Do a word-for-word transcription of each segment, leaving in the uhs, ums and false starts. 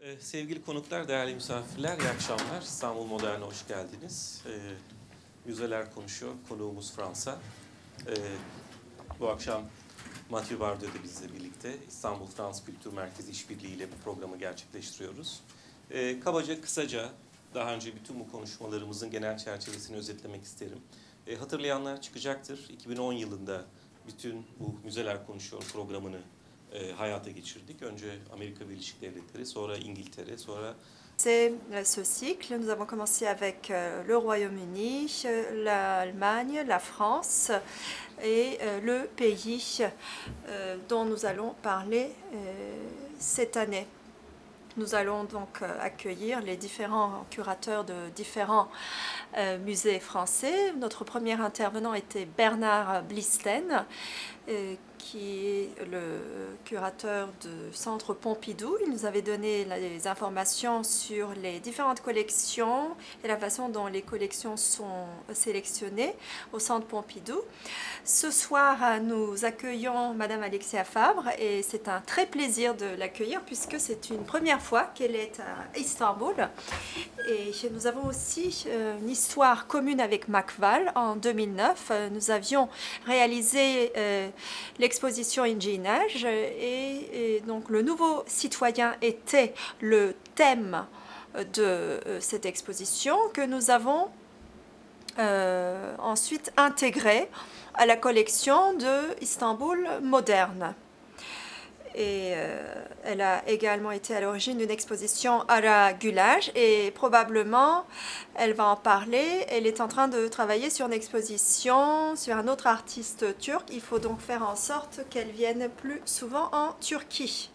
Ee, sevgili konuklar, değerli misafirler, iyi akşamlar. İstanbul Modern'e hoş geldiniz. Ee, Müzeler konuşuyor, konuğumuz Fransa. Ee, bu akşam Mathieu Bardot da bizle birlikte İstanbul Frans Kültür Merkezi İşbirliği ile bu programı gerçekleştiriyoruz. Ee, kabaca, kısaca, daha önce bütün bu konuşmalarımızın genel çerçevesini özetlemek isterim. Ee, hatırlayanlar çıkacaktır. iki bin on yılında bütün bu Müzeler Konuşuyor programını e, hayata geçirdik. Önce Amerika Birleşik Devletleri, sonra İngiltere, sonra... C'est ce cycle. Nous avons commencé avec le Royaume-Uni, l'Allemagne, la France et le pays dont nous allons parler cette année. Nous allons donc accueillir les différents curateurs de différents euh, musées français. Notre premier intervenant était Bernard Blisten, euh, qui est le curateur du Centre Pompidou. Il nous avait donné les informations sur les différentes collections et la façon dont les collections sont sélectionnées au Centre Pompidou. Ce soir, nous accueillons Madame Alexia Fabre et c'est un très plaisir de l'accueillir puisque c'est une première fois qu'elle est à Istanbul. Et nous avons aussi une histoire commune avec Mac Wall. En deux mille neuf, nous avions réalisé euh, l'exposition Inginage et, et donc le nouveau citoyen était le thème de euh, cette exposition que nous avons euh, ensuite intégré à la collection de Istanbul Moderne. Et euh, elle a également été à l'origine d'une exposition Ara Gülaj et probablement elle va en parler. Elle est en train de travailler sur une exposition sur un autre artiste turc. Il faut donc faire en sorte qu'elle vienne plus souvent en Turquie.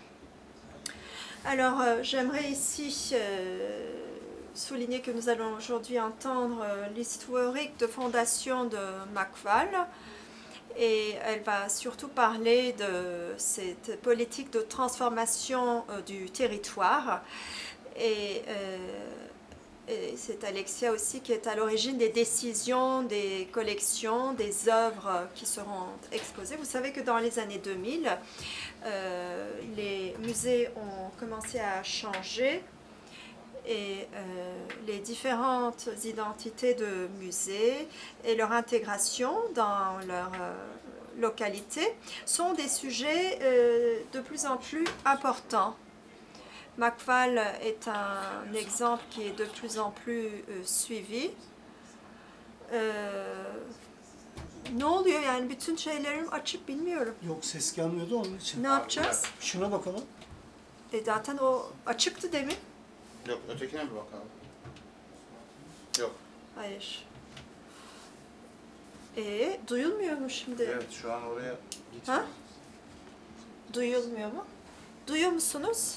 Alors euh, j'aimerais ici euh, souligner que nous allons aujourd'hui entendre euh, l'historique de fondation de Mac Wall. Et elle va surtout parler de cette politique de transformation euh, du territoire. Et, euh, et c'est Alexia aussi qui est à l'origine des décisions, des collections, des œuvres qui seront exposées. Vous savez que dans les années deux mille, euh, les musées ont commencé à changer. Et euh, les différentes identités de musées et leur intégration dans leur euh, localité sont des sujets euh, de plus en plus importants. Mac Wall est un exemple qui est de plus en plus euh, suivi. Euh, Ne oluyor yani bütün şeylerim açık bilmiyorum. Yok ses gelmiyordu onun için. Ne yapacağız? Şuna bakalım. E zaten o açıktı demin. Yok, ötekine bir bakalım. Yok. Hayır. Ee, duyulmuyor mu şimdi? Evet, şu an oraya gitme. Ha? Duyulmuyor mu? Duyuyor musunuz?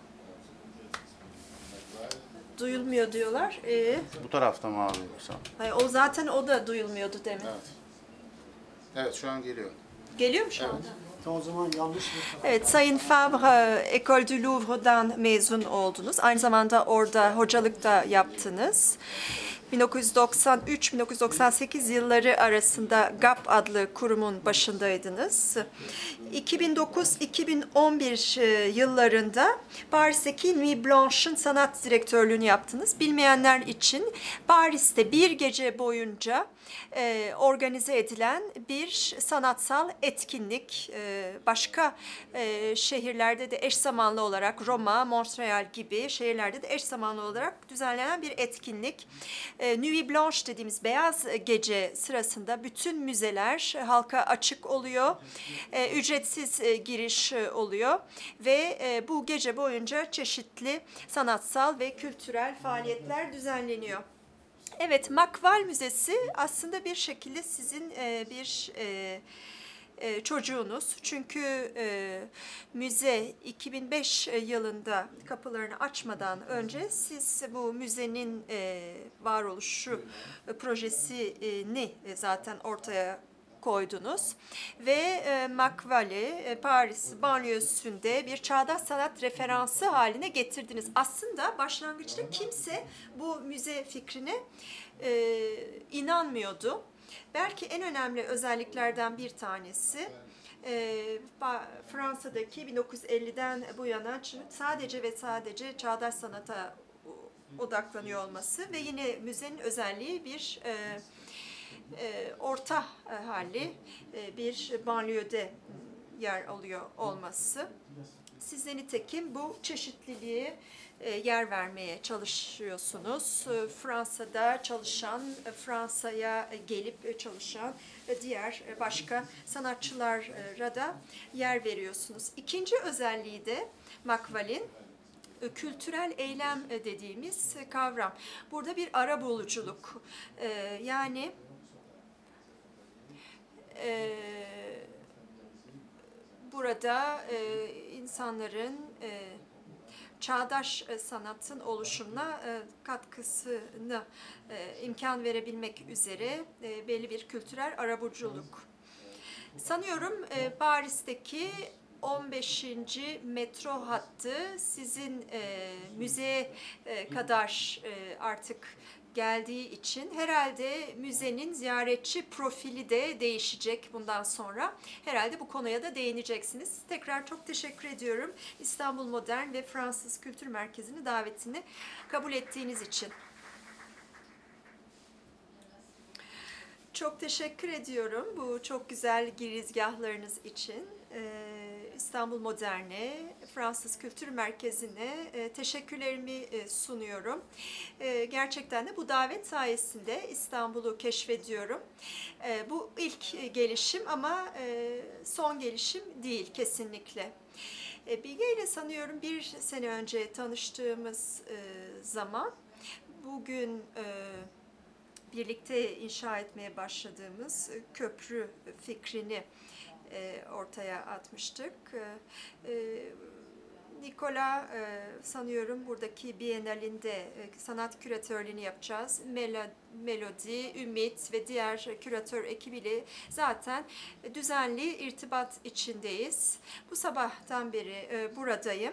Duyulmuyor diyorlar. Ee, Bu tarafta mı abi yoksa? hayır, o zaten o da duyulmuyordu demin. Evet. Evet, şu an geliyor. Geliyor mu şu Evet. anda? O zaman yanlış bir Evet, Sayın Fabre, École du Louvre'dan mezun oldunuz. Aynı zamanda orada hocalık da yaptınız. bin dokuz yüz doksan üç bin dokuz yüz doksan sekiz yılları arasında G A P adlı kurumun başındaydınız. iki bin dokuz iki bin on bir yıllarında Paris'teki Nuit Blanche'ın sanat direktörlüğünü yaptınız. Bilmeyenler için Paris'te bir gece boyunca e, organize edilen bir sanatsal etkinlik. E, başka e, şehirlerde de eş zamanlı olarak Roma, Montreal gibi şehirlerde de eş zamanlı olarak düzenlenen bir etkinlik. E, Nuit Blanche dediğimiz beyaz gece sırasında bütün müzeler halka açık oluyor. E, ücretsiz e, giriş e, oluyor ve e, bu gece boyunca çeşitli sanatsal ve kültürel faaliyetler düzenleniyor. Evet, Mac Wall Müzesi aslında bir şekilde sizin e, bir e, e, çocuğunuz. Çünkü e, müze iki bin beş yılında kapılarını açmadan önce siz bu müzenin e, varoluşu e, projesini e, zaten ortaya koydunuz ve e, Mac Wall'i e, Paris banliyösünde bir çağdaş sanat referansı haline getirdiniz. Aslında başlangıçta kimse bu müze fikrine e, inanmıyordu. Belki en önemli özelliklerden bir tanesi e, Fransa'daki bin dokuz yüz elliden bu yana sadece ve sadece çağdaş sanata odaklanıyor olması ve yine müzenin özelliği bir e, e, orta halli e, bir banliyöde yer alıyor olması. Siz de nitekim bu çeşitliliğe e, yer vermeye çalışıyorsunuz. E, Fransa'da çalışan, e, Fransa'ya gelip çalışan e, diğer e, başka sanatçılara da yer veriyorsunuz. İkinci özelliği de Makval'in kültürel eylem dediğimiz kavram. Burada bir arabuluculuk, e, yani e, burada e, insanların e, çağdaş e, sanatın oluşumuna e, katkısını e, imkan verebilmek üzere e, belli bir kültürel arabuluculuk. Sanıyorum e, Paris'teki on beşinci metro hattı sizin e, müzeye e, kadar e, artık geldiği için herhalde müzenin ziyaretçi profili de değişecek bundan sonra. Herhalde bu konuya da değineceksiniz. Tekrar çok teşekkür ediyorum İstanbul Modern ve Fransız Kültür Merkezi'ni davetini kabul ettiğiniz için. Çok teşekkür ediyorum bu çok güzel girizgahlarınız için. Ee, İstanbul Modern'e, Fransız Kültür Merkezi'ne e, teşekkürlerimi e, sunuyorum. E, gerçekten de bu davet sayesinde İstanbul'u keşfediyorum. E, bu ilk gelişim ama e, son gelişim değil kesinlikle. E, Bilge ile sanıyorum bir sene önce tanıştığımız e, zaman bugün e, birlikte inşa etmeye başladığımız köprü fikrini ortaya atmıştık. Nikola sanıyorum buradaki Bienalinde sanat küratörlüğünü yapacağız. Melodi, Ümit ve diğer küratör ekibiyle zaten düzenli irtibat içindeyiz. Bu sabahtan beri buradayım.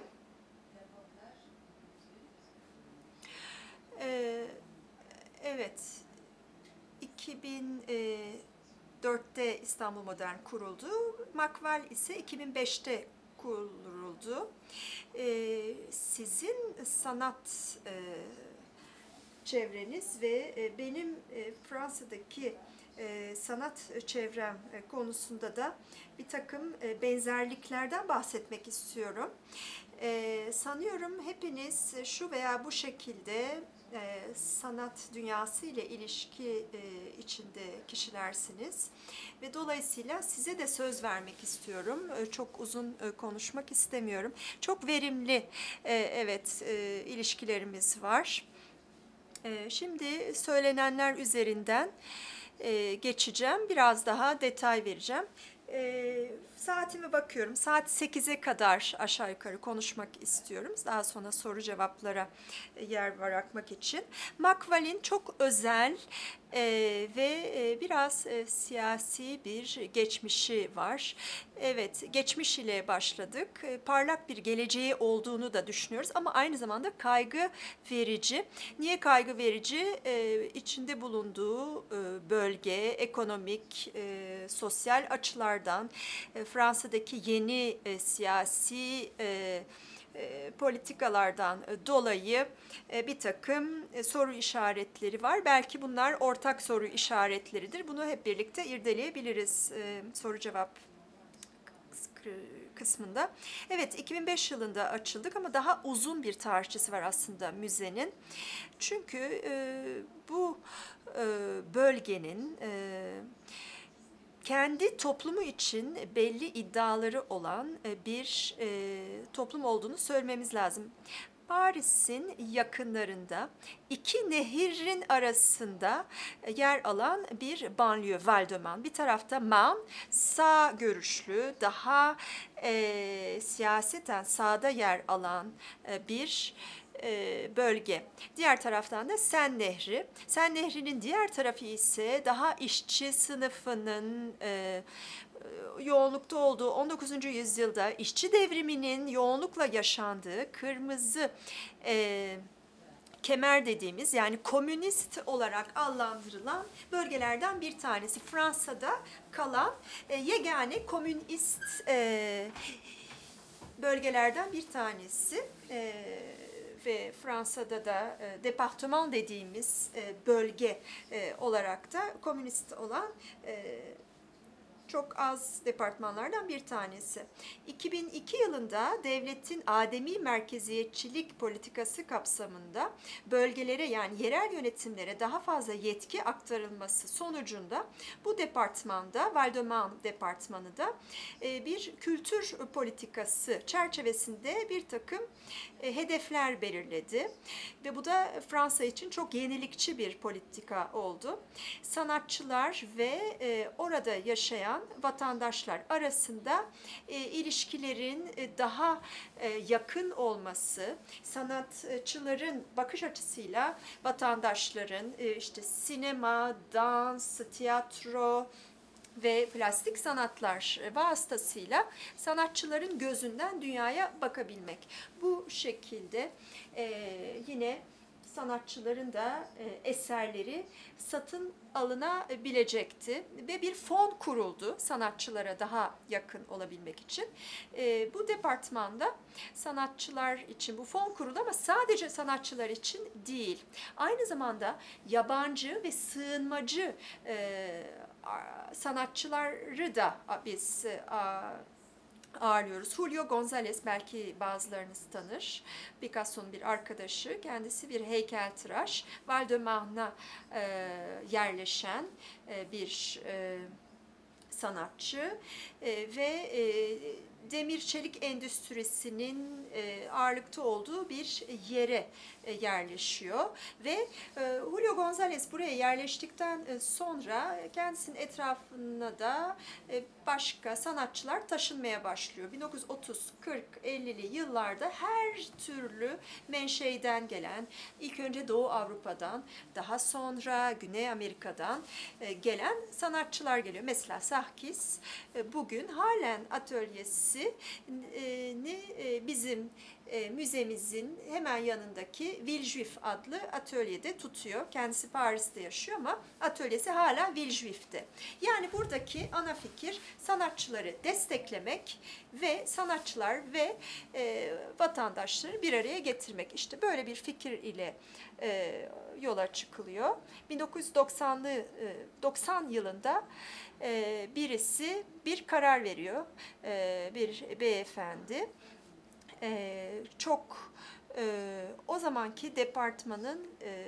Evet. iki bin dörtte İstanbul Modern kuruldu. Makval ise iki bin beşte kuruldu. Sizin sanat çevreniz ve benim Fransa'daki sanat çevrem konusunda da bir takım benzerliklerden bahsetmek istiyorum. Sanıyorum hepiniz şu veya bu şekilde sanat dünyası ile ilişki içinde kişilersiniz ve dolayısıyla size de söz vermek istiyorum. Çok uzun konuşmak istemiyorum. Çok verimli evet ilişkilerimiz var. Şimdi söylenenler üzerinden geçeceğim. Biraz daha detay vereceğim. E, saatime bakıyorum. Saat sekize kadar aşağı yukarı konuşmak istiyorum. Daha sonra soru cevaplara yer bırakmak için. Makval'in çok özel e, ve e, biraz e, siyasi bir geçmişi var. Evet, geçmiş ile başladık. E, parlak bir geleceği olduğunu da düşünüyoruz ama aynı zamanda kaygı verici. Niye kaygı verici? E, içinde bulunduğu e, bölge, ekonomik, e, sosyal açılardan, e, Fransa'daki yeni e, siyasi e, e, politikalardan dolayı e, bir takım e, soru işaretleri var. Belki bunlar ortak soru işaretleridir. Bunu hep birlikte irdeleyebiliriz e, soru cevap kısmında. Evet, iki bin beş yılında açıldık ama daha uzun bir tarihçesi var aslında müzenin. Çünkü e, bu e, bölgenin e, kendi toplumu için belli iddiaları olan bir e, toplum olduğunu söylememiz lazım. Paris'in yakınlarında iki nehirin arasında yer alan bir banliyö, Val-de-Marne. Bir tarafta Marne, sağ görüşlü, daha e, siyaseten sağda yer alan e, bir bölge. Diğer taraftan da Sen Nehri. Sen Nehri'nin diğer tarafı ise daha işçi sınıfının e, yoğunlukta olduğu on dokuzuncu yüzyılda işçi devriminin yoğunlukla yaşandığı kırmızı e, kemer dediğimiz yani komünist olarak adlandırılan bölgelerden bir tanesi. Fransa'da kalan e, yegane komünist e, bölgelerden bir tanesi. E, ve Fransa'da da e, departement dediğimiz e, bölge e, olarak da komünist olan e, çok az departmanlardan bir tanesi. iki bin iki yılında devletin ademi merkeziyetçilik politikası kapsamında bölgelere yani yerel yönetimlere daha fazla yetki aktarılması sonucunda bu departmanda, Val-de-Marne departmanı da bir kültür politikası çerçevesinde bir takım hedefler belirledi. Ve bu da Fransa için çok yenilikçi bir politika oldu. Sanatçılar ve orada yaşayan vatandaşlar arasında e, ilişkilerin e, daha e, yakın olması, sanatçıların bakış açısıyla vatandaşların e, işte sinema, dans, tiyatro ve plastik sanatlar vasıtasıyla sanatçıların gözünden dünyaya bakabilmek. Bu şekilde e, yine sanatçıların da e, eserleri satın alınabilecekti ve bir fon kuruldu sanatçılara daha yakın olabilmek için. E, bu departmanda sanatçılar için bu fon kuruldu ama sadece sanatçılar için değil. Aynı zamanda yabancı ve sığınmacı e, sanatçıları da biz a, ağırlıyoruz. Julio González belki bazılarınız tanır. Picasso'nun bir arkadaşı. Kendisi bir heykeltıraş. Val-de-Marne'a e, yerleşen e, bir e, sanatçı e, ve e, demir çelik endüstrisinin e, ağırlıkta olduğu bir yere e, yerleşiyor ve e, Julio González buraya yerleştikten e, sonra kendisinin etrafına da e, başka sanatçılar taşınmaya başlıyor. bin dokuz yüz otuz, kırk, ellili yıllarda her türlü menşeiden gelen, ilk önce Doğu Avrupa'dan, daha sonra Güney Amerika'dan e, gelen sanatçılar geliyor. Mesela Sarkis e, bugün halen atölyesi ni bizim müzemizin hemen yanındaki Villejuif adlı atölyede tutuyor. Kendisi Paris'te yaşıyor ama atölyesi hala Villejuif'te. Yani buradaki ana fikir sanatçıları desteklemek ve sanatçılar ve e, vatandaşları bir araya getirmek. İşte böyle bir fikir ile e, yola çıkılıyor. bin dokuz yüz doksanlı e, doksan yılında e, birisi bir karar veriyor. E, bir beyefendi. Ee, çok e, o zamanki departmanın e,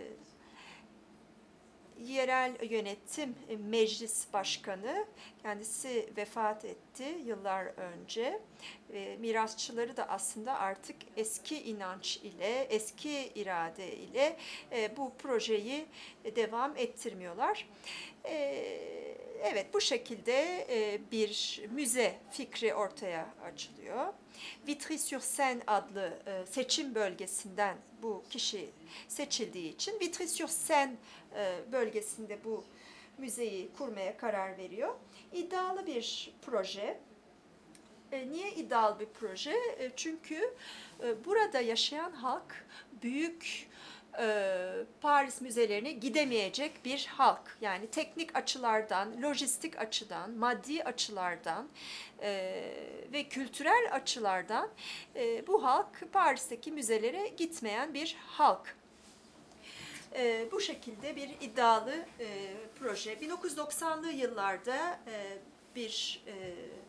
yerel yönetim meclis başkanı, kendisi vefat etti yıllar önce. E, mirasçıları da aslında artık eski inanç ile, eski irade ile e, bu projeyi devam ettirmiyorlar. E, evet, bu şekilde e, bir müze fikri ortaya açılıyor. Vitry-sur-Seine adlı e, seçim bölgesinden bu kişi seçildiği için Vitry-sur-Seine e, bölgesinde bu müzeyi kurmaya karar veriyor. İddialı bir proje. E, niye iddialı bir proje? E, çünkü e, burada yaşayan halk büyük e, Paris müzelerine gidemeyecek bir halk. Yani teknik açılardan, lojistik açıdan, maddi açılardan e, ve kültürel açılardan e, bu halk Paris'teki müzelere gitmeyen bir halk. E, bu şekilde bir iddialı e, proje. bin dokuz yüz doksanlı yıllarda e, bir e,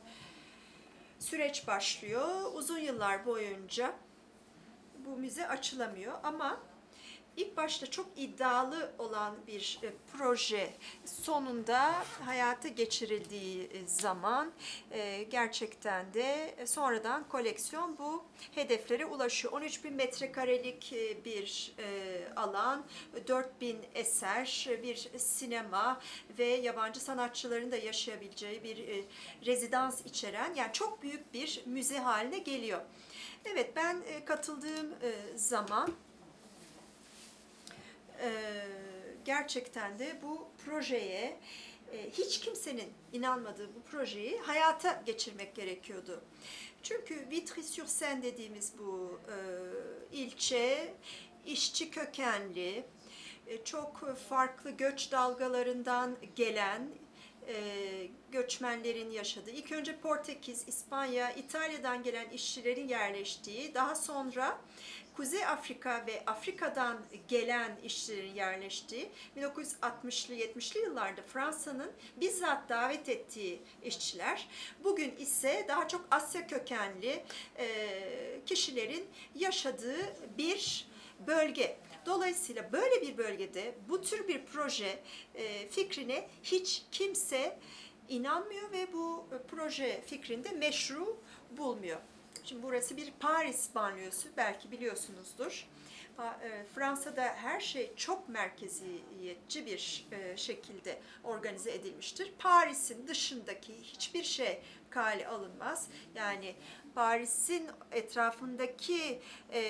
süreç başlıyor. Uzun yıllar boyunca bu müze açılamıyor ama İlk başta çok iddialı olan bir e, proje sonunda hayata geçirildiği zaman e, gerçekten de sonradan koleksiyon bu hedeflere ulaşıyor. on üç bin metrekarelik e, bir e, alan, dört bin eser, bir sinema ve yabancı sanatçıların da yaşayabileceği bir e, rezidans içeren, yani çok büyük bir müze haline geliyor. Evet, ben e, katıldığım e, zaman gerçekten de bu projeye, hiç kimsenin inanmadığı bu projeyi hayata geçirmek gerekiyordu. Çünkü Vitry-sur-Seine dediğimiz bu ilçe işçi kökenli, e, çok farklı göç dalgalarından gelen e, göçmenlerin yaşadığı, ilk önce Portekiz, İspanya, İtalya'dan gelen işçilerin yerleştiği, daha sonra Kuzey Afrika ve Afrika'dan gelen işçilerin yerleştiği, bin dokuz yüz altmışlı yetmişli yıllarda Fransa'nın bizzat davet ettiği işçiler, bugün ise daha çok Asya kökenli e, kişilerin yaşadığı bir bölge. Dolayısıyla böyle bir bölgede bu tür bir proje e, fikrine hiç kimse inanmıyor ve bu proje fikrinde meşru bulmuyor. Şimdi burası bir Paris banliyösü, belki biliyorsunuzdur. Fransa'da her şey çok merkeziyetçi bir şekilde organize edilmiştir. Paris'in dışındaki hiçbir şey kale alınmaz. Yani Paris'in etrafındaki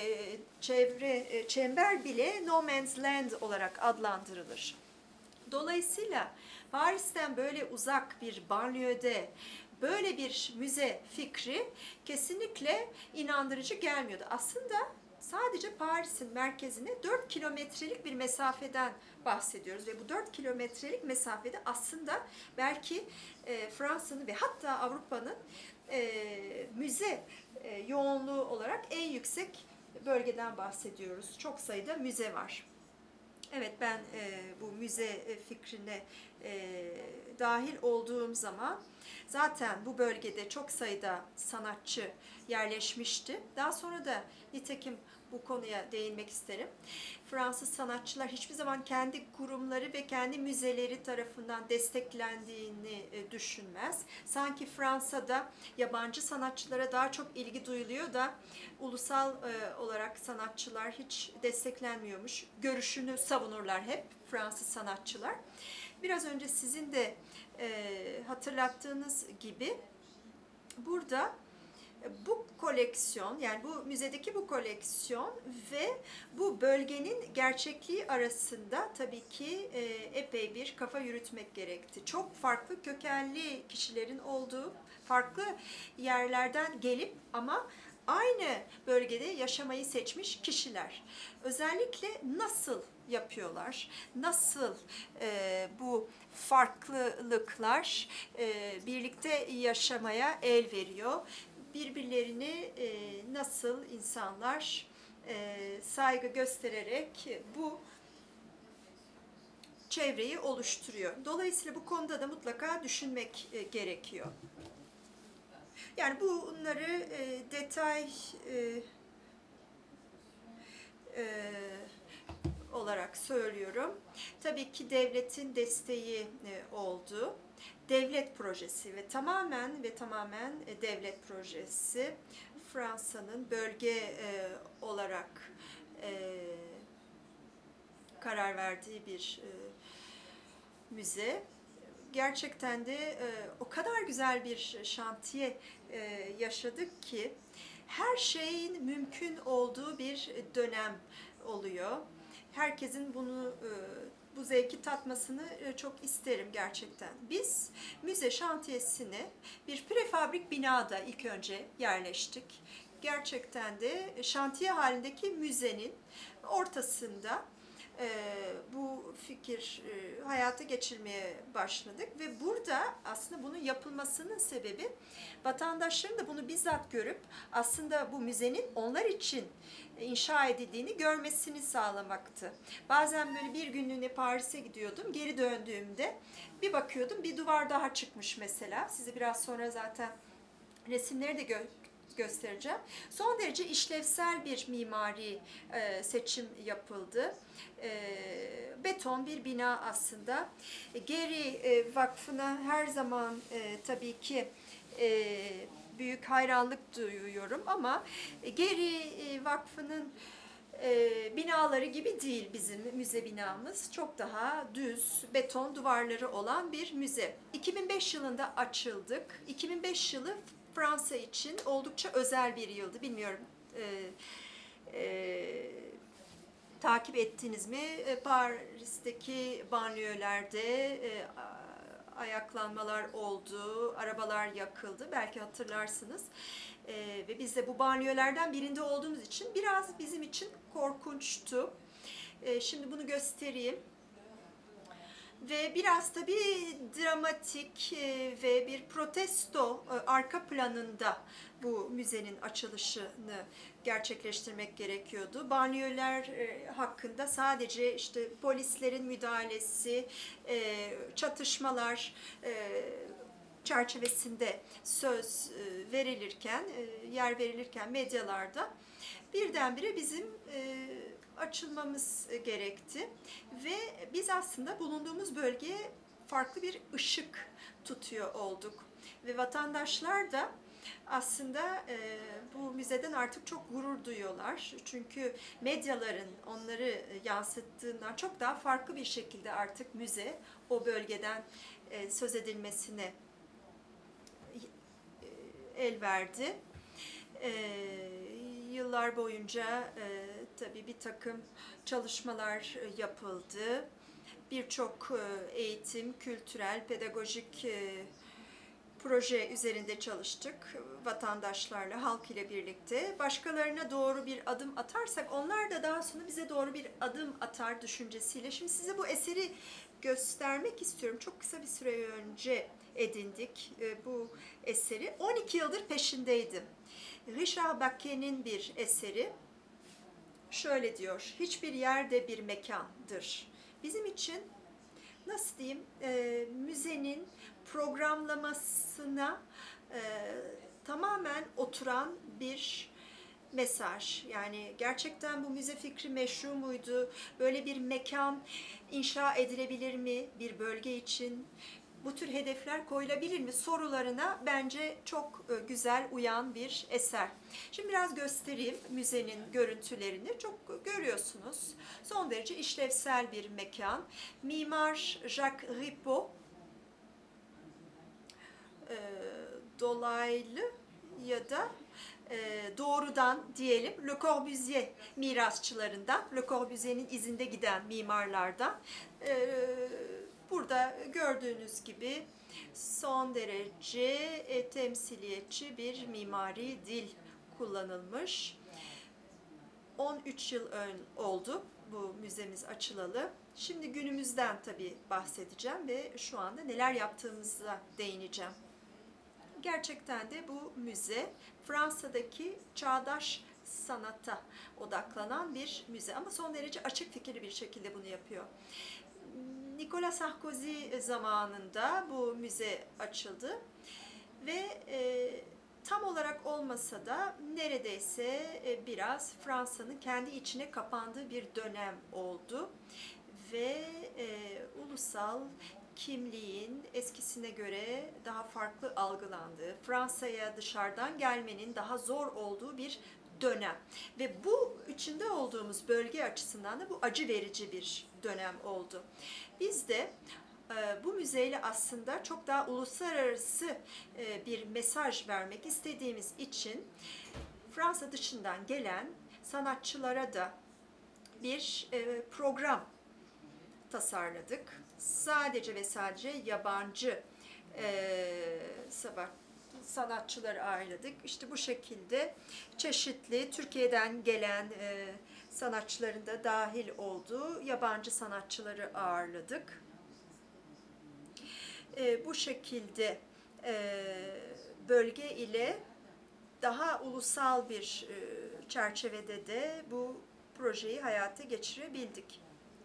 çevre çember bile no man's land olarak adlandırılır. Dolayısıyla Paris'ten böyle uzak bir banliyöde böyle bir müze fikri kesinlikle inandırıcı gelmiyordu. Aslında sadece Paris'in merkezine dört kilometrelik bir mesafeden bahsediyoruz ve bu dört kilometrelik mesafede aslında belki e, Fransa'nın ve hatta Avrupa'nın e, müze e, yoğunluğu olarak en yüksek bölgeden bahsediyoruz. Çok sayıda müze var. Evet, ben e, bu müze fikrine e, dahil olduğum zaman zaten bu bölgede çok sayıda sanatçı yerleşmişti. Daha sonra da nitekim bu konuya değinmek isterim. Fransız sanatçılar hiçbir zaman kendi kurumları ve kendi müzeleri tarafından desteklendiğini e, düşünmez. Sanki Fransa'da yabancı sanatçılara daha çok ilgi duyuluyor da ulusal e, olarak sanatçılar hiç desteklenmiyormuş görüşünü savunurlar hep Fransız sanatçılar. Biraz önce sizin de e, hatırlattığınız gibi burada bu koleksiyon, yani bu müzedeki bu koleksiyon ve bu bölgenin gerçekliği arasında tabii ki e, epey bir kafa yürütmek gerekti. Çok farklı kökenli kişilerin olduğu, farklı yerlerden gelip ama aynı bölgede yaşamayı seçmiş kişiler. Özellikle nasıl yapıyorlar, nasıl e, bu farklılıklar e, birlikte yaşamaya el veriyor, birbirlerini e, nasıl insanlar e, saygı göstererek bu çevreyi oluşturuyor. Dolayısıyla bu konuda da mutlaka düşünmek e, gerekiyor. Yani bunları e, detay e, e, olarak söylüyorum. Tabii ki devletin desteği e, oldu. Devlet projesi ve tamamen ve tamamen e, devlet projesi Fransa'nın bölge e, olarak e, karar verdiği bir e, müze. Gerçekten de e, o kadar güzel bir şantiye e, yaşadık ki her şeyin mümkün olduğu bir dönem oluyor. Herkesin bunu e, bu zevki tatmasını e, çok isterim gerçekten. Biz müze şantiyesine bir prefabrik binada ilk önce yerleştik. Gerçekten de şantiye halindeki müzenin ortasında e, bu fikir e, hayata geçirmeye başladık ve burada aslında bunun yapılmasının sebebi vatandaşların da bunu bizzat görüp aslında bu müzenin onlar için inşa edildiğini görmesini sağlamaktı. Bazen böyle bir günlüğüne Paris'e gidiyordum, geri döndüğümde bir bakıyordum bir duvar daha çıkmış mesela. Size biraz sonra zaten resimleri de gö göstereceğim. Son derece işlevsel bir mimari e, seçim yapıldı. E, beton bir bina aslında. Geri e, Vakfı'na her zaman e, tabii ki e, büyük hayranlık duyuyorum ama Geri e, Vakfı'nın e, binaları gibi değil bizim müze binamız. Çok daha düz, beton duvarları olan bir müze. iki bin beş yılında açıldık. iki bin beş yılı Fransa için oldukça özel bir yıldı. Bilmiyorum e, e, takip ettiniz mi? E, Paris'teki banliyölerde e, ayaklanmalar oldu, arabalar yakıldı. Belki hatırlarsınız. E, ve biz de bu banliyölerden birinde olduğumuz için biraz bizim için korkunçtu. E, şimdi bunu göstereyim. Ve biraz tabii dramatik e, ve bir protesto e, arka planında bu müzenin açılışını gerçekleştirmek gerekiyordu. Banliyöler e, hakkında sadece işte polislerin müdahalesi, e, çatışmalar e, çerçevesinde söz e, verilirken, e, yer verilirken medyalarda birdenbire bizim e, açılmamız gerekti ve biz aslında bulunduğumuz bölgeye farklı bir ışık tutuyor olduk ve vatandaşlar da aslında e, bu müzeden artık çok gurur duyuyorlar. Çünkü medyaların onları yansıttığından çok daha farklı bir şekilde artık müze o bölgeden e, söz edilmesine e, el verdi. E, yıllar boyunca e, tabii bir takım çalışmalar yapıldı. Birçok e, eğitim, kültürel, pedagojik e, proje üzerinde çalıştık vatandaşlarla, halk ile birlikte. Başkalarına doğru bir adım atarsak onlar da daha sonra bize doğru bir adım atar düşüncesiyle. Şimdi size bu eseri göstermek istiyorum. Çok kısa bir süre önce edindik bu eseri. on iki yıldır peşindeydim. Richard Baquet'in bir eseri. Şöyle diyor, hiçbir yerde bir mekandır. Bizim için nasıl diyeyim, e, müzenin programlamasına e, tamamen oturan bir mesaj. Yani gerçekten bu müze fikri meşru muydu? Böyle bir mekan inşa edilebilir mi bir bölge için? Bu tür hedefler koyulabilir mi sorularına bence çok güzel uyan bir eser. Şimdi biraz göstereyim müzenin görüntülerini. Çok görüyorsunuz. Son derece işlevsel bir mekan. Mimar Jacques Ripaud dolaylı ya da doğrudan diyelim Le Corbusier mirasçılarından, Le Corbusier'in izinde giden mimarlardan. Burada gördüğünüz gibi son derece e, temsiliyetçi bir mimari dil kullanılmış. on üç yıl ön oldu bu müzemiz açılalı. Şimdi günümüzden tabii bahsedeceğim ve şu anda neler yaptığımıza değineceğim. Gerçekten de bu müze Fransa'daki çağdaş sanata odaklanan bir müze ama son derece açık fikirli bir şekilde bunu yapıyor. Nicolas Sarkozy zamanında bu müze açıldı ve e, tam olarak olmasa da neredeyse e, biraz Fransa'nın kendi içine kapandığı bir dönem oldu ve e, ulusal kimliğin eskisine göre daha farklı algılandığı, Fransa'ya dışarıdan gelmenin daha zor olduğu bir dönem. Ve bu içinde olduğumuz bölge açısından da bu acı verici bir dönem oldu. Biz de e, bu müzeyle aslında çok daha uluslararası e, bir mesaj vermek istediğimiz için Fransa dışından gelen sanatçılara da bir e, program tasarladık. Sadece ve sadece yabancı e, sabah sanatçıları ağırladık. İşte bu şekilde çeşitli Türkiye'den gelen e, sanatçıların da dahil olduğu yabancı sanatçıları ağırladık. E, bu şekilde e, bölge ile daha ulusal bir e, çerçevede de bu projeyi hayata geçirebildik.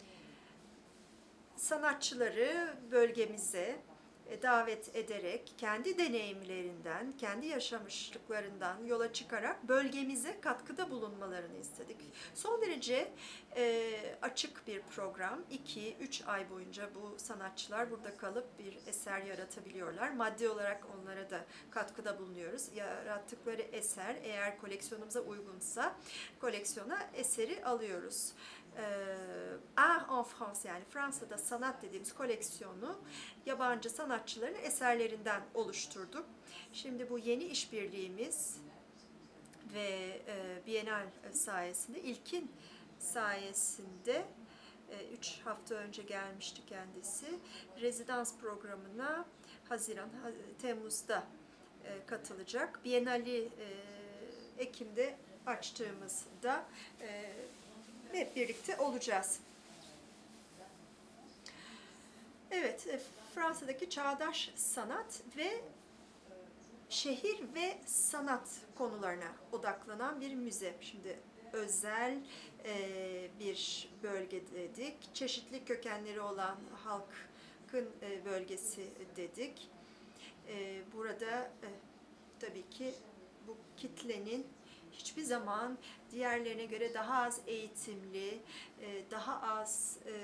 Sanatçıları bölgemize davet ederek kendi deneyimlerinden, kendi yaşamışlıklarından yola çıkarak bölgemize katkıda bulunmalarını istedik. Son derece e, açık bir program. iki üç ay boyunca bu sanatçılar burada kalıp bir eser yaratabiliyorlar. Maddi olarak onlara da katkıda bulunuyoruz. Yarattıkları eser eğer koleksiyonumuza uygunsa koleksiyona eseri alıyoruz. Art en France yani Fransa'da sanat dediğimiz koleksiyonu yabancı sanatçıların eserlerinden oluşturduk. Şimdi bu yeni işbirliğimiz ve e, Bienal sayesinde, ilkin sayesinde üç hafta önce gelmişti kendisi. Rezidans programına Haziran, Temmuz'da katılacak. Bienali Ekim'de açtığımızda e, hep birlikte olacağız. Evet, e, Fransa'daki çağdaş sanat ve şehir ve sanat konularına odaklanan bir müze. Şimdi özel e, bir bölge dedik. Çeşitli kökenleri olan halkın e, bölgesi dedik. E, burada e, tabii ki bu kitlenin hiçbir zaman diğerlerine göre daha az eğitimli, e, daha az e,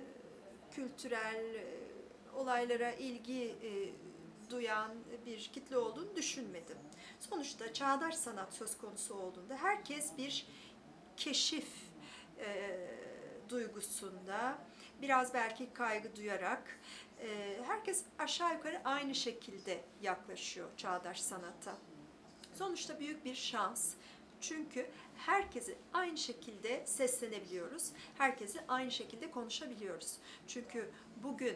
kültürel e, olaylara ilgi e, duyan bir kitle olduğunu düşünmedim. Sonuçta çağdaş sanat söz konusu olduğunda herkes bir keşif e, duygusunda, biraz belki kaygı duyarak, e, herkes aşağı yukarı aynı şekilde yaklaşıyor çağdaş sanata. Sonuçta büyük bir şans. Çünkü herkesi aynı şekilde seslenebiliyoruz. Herkesi aynı şekilde konuşabiliyoruz. Çünkü bugün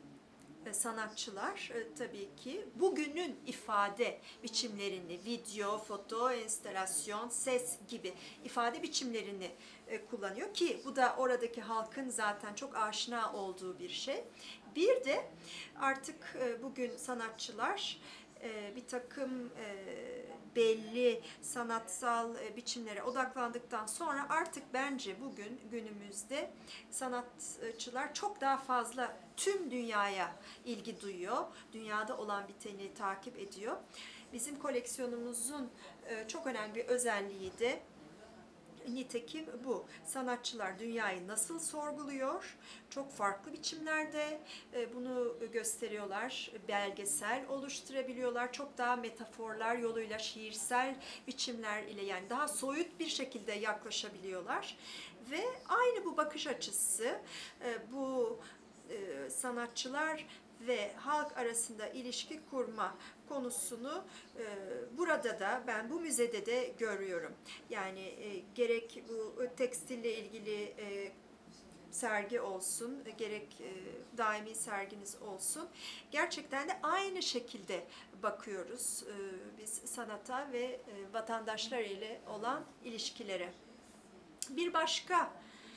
sanatçılar tabii ki bugünün ifade biçimlerini, video, foto, enstalasyon, ses gibi ifade biçimlerini kullanıyor ki bu da oradaki halkın zaten çok aşina olduğu bir şey. Bir de artık bugün sanatçılar bir takım belli sanatsal biçimlere odaklandıktan sonra artık bence bugün günümüzde sanatçılar çok daha fazla tüm dünyaya ilgi duyuyor. Dünyada olan biteni takip ediyor. Bizim koleksiyonumuzun çok önemli bir özelliği de nitekim bu. Sanatçılar dünyayı nasıl sorguluyor? Çok farklı biçimlerde bunu gösteriyorlar. Belgesel oluşturabiliyorlar. Çok daha metaforlar yoluyla, şiirsel biçimler ile, yani daha soyut bir şekilde yaklaşabiliyorlar. Ve aynı bu bakış açısı, bu sanatçılar ve halk arasında ilişki kurma konusunu e, burada da, ben bu müzede de görüyorum. Yani e, gerek bu tekstille ilgili e, sergi olsun, gerek e, daimi serginiz olsun. Gerçekten de aynı şekilde bakıyoruz e, biz sanata ve e, vatandaşlar ile olan ilişkilere. Bir başka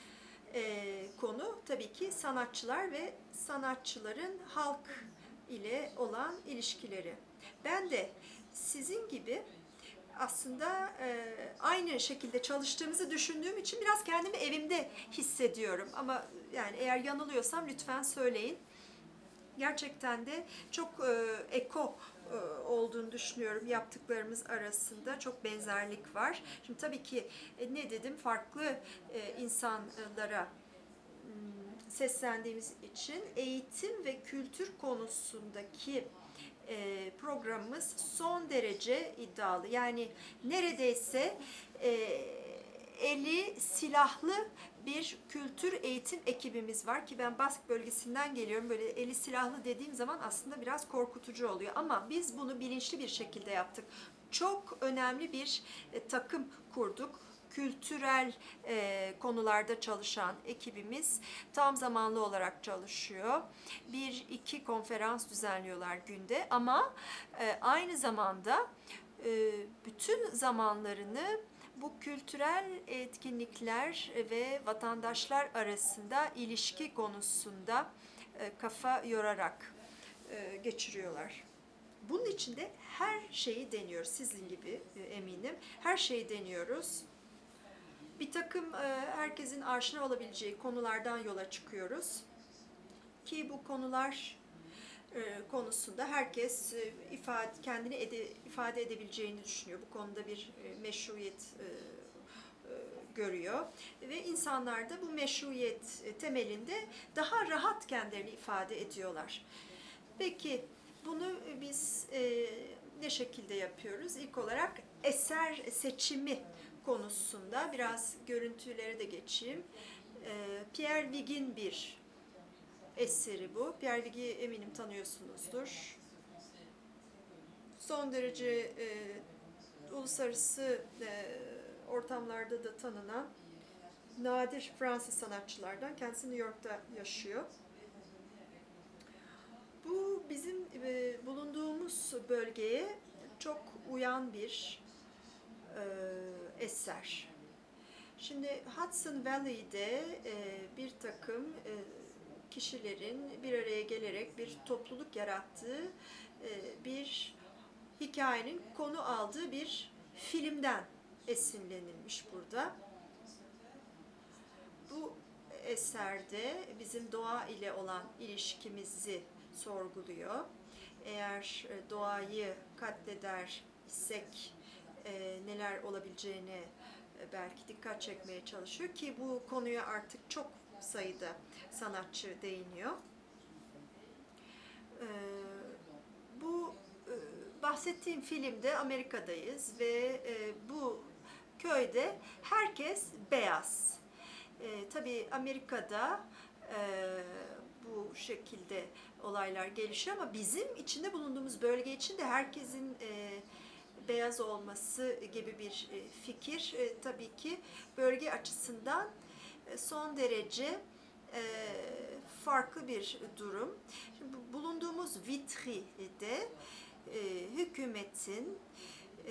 E, konu tabii ki sanatçılar ve sanatçıların halk ile olan ilişkileri. Ben de sizin gibi aslında e, aynı şekilde çalıştığımızı düşündüğüm için biraz kendimi evimde hissediyorum. Ama yani eğer yanılıyorsam lütfen söyleyin. Gerçekten de çok e, eko e, olduğunu düşünüyorum yaptıklarımız arasında. Çok benzerlik var. Şimdi tabii ki e, ne dedim, farklı e, insanlara seslendiğimiz için eğitim ve kültür konusundaki e, programımız son derece iddialı. Yani neredeyse e, eli silahlı bir kültür eğitim ekibimiz var ki ben Bask bölgesinden geliyorum. Böyle eli silahlı dediğim zaman aslında biraz korkutucu oluyor ama biz bunu bilinçli bir şekilde yaptık. Çok önemli bir e, takım kurduk. Kültürel e, konularda çalışan ekibimiz tam zamanlı olarak çalışıyor. Bir iki konferans düzenliyorlar günde ama e, aynı zamanda e, bütün zamanlarını bu kültürel etkinlikler ve vatandaşlar arasında ilişki konusunda e, kafa yorarak e, geçiriyorlar. Bunun için de her şeyi deniyoruz. Sizin gibi e, eminim. Her şeyi deniyoruz. Bir takım e, herkesin aşina olabileceği konulardan yola çıkıyoruz. Ki bu konular e, konusunda herkes e, ifade, kendini ede, ifade edebileceğini düşünüyor. Bu konuda bir e, meşruiyet e, e, görüyor. Ve insanlar da bu meşruiyet temelinde daha rahat kendilerini ifade ediyorlar. Peki bunu biz e, ne şekilde yapıyoruz? İlk olarak eser seçimi konusunda biraz görüntülere de geçeyim. E, Pierre Vig'in bir eseri bu. Pierre Vig'i eminim tanıyorsunuzdur. Son derece e, uluslararası e, ortamlarda da tanınan nadir Fransız sanatçılardan. Kendisi New York'ta yaşıyor. Bu bizim e, bulunduğumuz bölgeye çok uyan bir e, eser. Şimdi Hudson Valley'de e, bir takım e, kişilerin bir araya gelerek bir topluluk yarattığı e, bir hikayenin konu aldığı bir filmden esinlenilmiş burada. Bu eserde bizim doğa ile olan ilişkimizi sorguluyor. Eğer doğayı katleder isek e, neler olabileceğine e, belki dikkat çekmeye çalışıyor ki bu konuya artık çok sayıda sanatçı değiniyor. E, bu e, bahsettiğim filmde Amerika'dayız ve e, bu köyde herkes beyaz. E, tabii Amerika'da e, bu şekilde olaylar gelişiyor ama bizim içinde bulunduğumuz bölge için de herkesin e, beyaz olması gibi bir e, fikir e, tabii ki bölge açısından e, son derece e, farklı bir durum. Şimdi bulunduğumuz Vitri'de e, hükümetin e,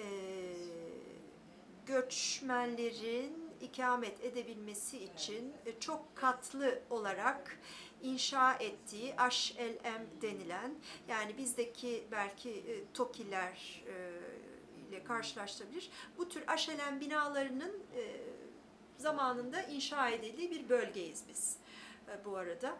göçmenlerin ikamet edebilmesi için çok katlı olarak inşa ettiği H L M denilen, yani bizdeki belki TOKİ'ler ile karşılaştırılır. Bu tür H L M binalarının zamanında inşa edildiği bir bölgeyiz biz bu arada.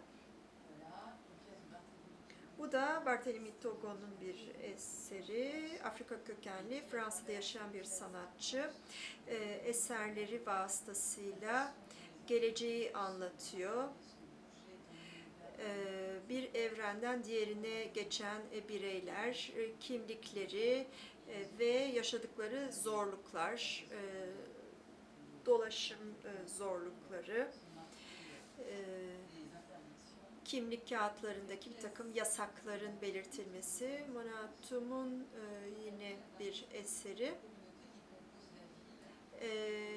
Bu da Barthélemy Togon'un bir eseri. Afrika kökenli, Fransa'da yaşayan bir sanatçı. E, eserleri vasıtasıyla geleceği anlatıyor. E, bir evrenden diğerine geçen e, bireyler, e, kimlikleri e, ve yaşadıkları zorluklar, e, dolaşım e, zorlukları, e, kimlik kağıtlarındaki bir takım yasakların belirtilmesi. Mona Hatoum'un e, yine bir eseri. E,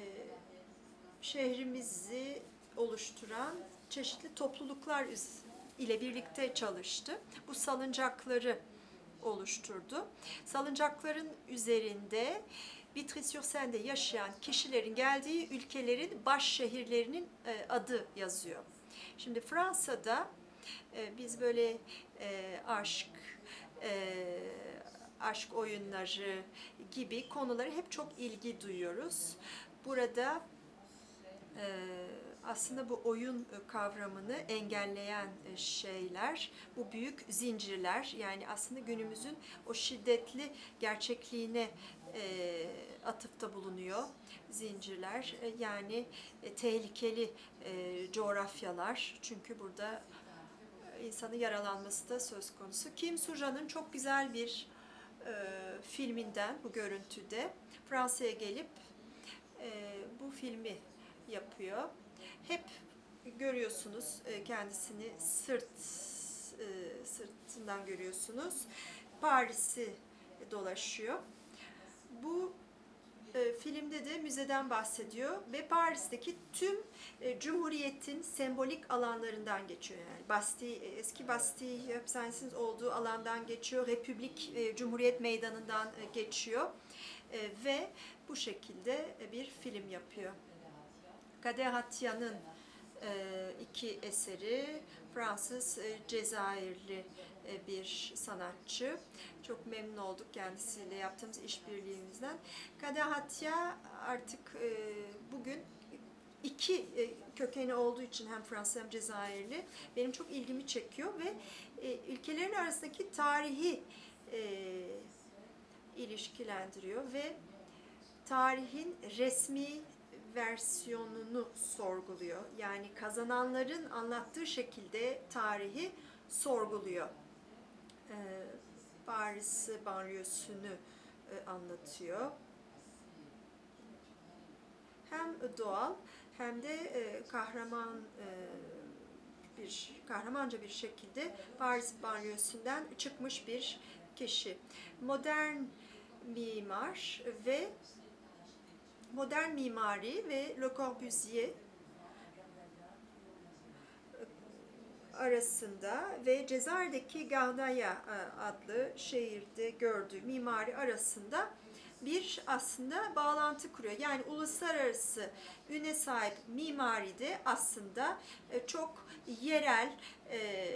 şehrimizi oluşturan çeşitli topluluklar ile birlikte çalıştı. Bu salıncakları oluşturdu. Salıncakların üzerinde Vitry-sur-Seine'de yaşayan kişilerin geldiği ülkelerin baş şehirlerinin e, adı yazıyor. Şimdi Fransa'da e, biz böyle e, aşk, e, aşk oyunları gibi konuları hep çok ilgi duyuyoruz. Burada e, aslında bu oyun kavramını engelleyen şeyler, bu büyük zincirler, yani aslında günümüzün o şiddetli gerçekliğine e, atıfta bulunuyor zincirler. E, yani e, tehlikeli e, coğrafyalar, çünkü burada insanın yaralanması da söz konusu. Kim Suja'nın çok güzel bir e, filminden bu görüntüde Fransa'ya gelip e, bu filmi yapıyor. Hep görüyorsunuz kendisini, sırt e, sırtından görüyorsunuz. Paris'i dolaşıyor. Bu e, filmde de müzeden bahsediyor ve Paris'teki tüm e, Cumhuriyet'in sembolik alanlarından geçiyor. Yani Bastille, eski Bastille hapishanesinin olduğu alandan geçiyor. Republik, e, Cumhuriyet Meydanı'ndan e, geçiyor e, ve bu şekilde bir film yapıyor. Kader Attia'nın iki eseri, Fransız Cezayirli bir sanatçı. Çok memnun olduk kendisiyle yaptığımız işbirliğimizden. Kader Attia artık bugün iki kökeni olduğu için hem Fransız hem Cezayirli benim çok ilgimi çekiyor ve ülkelerin arasındaki tarihi ilişkilendiriyor ve tarihin resmi versiyonunu sorguluyor. Yani kazananların anlattığı şekilde tarihi sorguluyor. Ee, Paris banliyösünü e, anlatıyor. Hem doğal hem de e, kahraman e, bir kahramanca bir şekilde Paris banliyösünden çıkmış bir kişi. Modern mimar ve modern mimari ve Le Corbusier arasında ve Cezayir'deki Gardaya adlı şehirde gördüğü mimari arasında bir aslında bağlantı kuruyor. Yani uluslararası üne sahip mimaride aslında e, çok yerel e,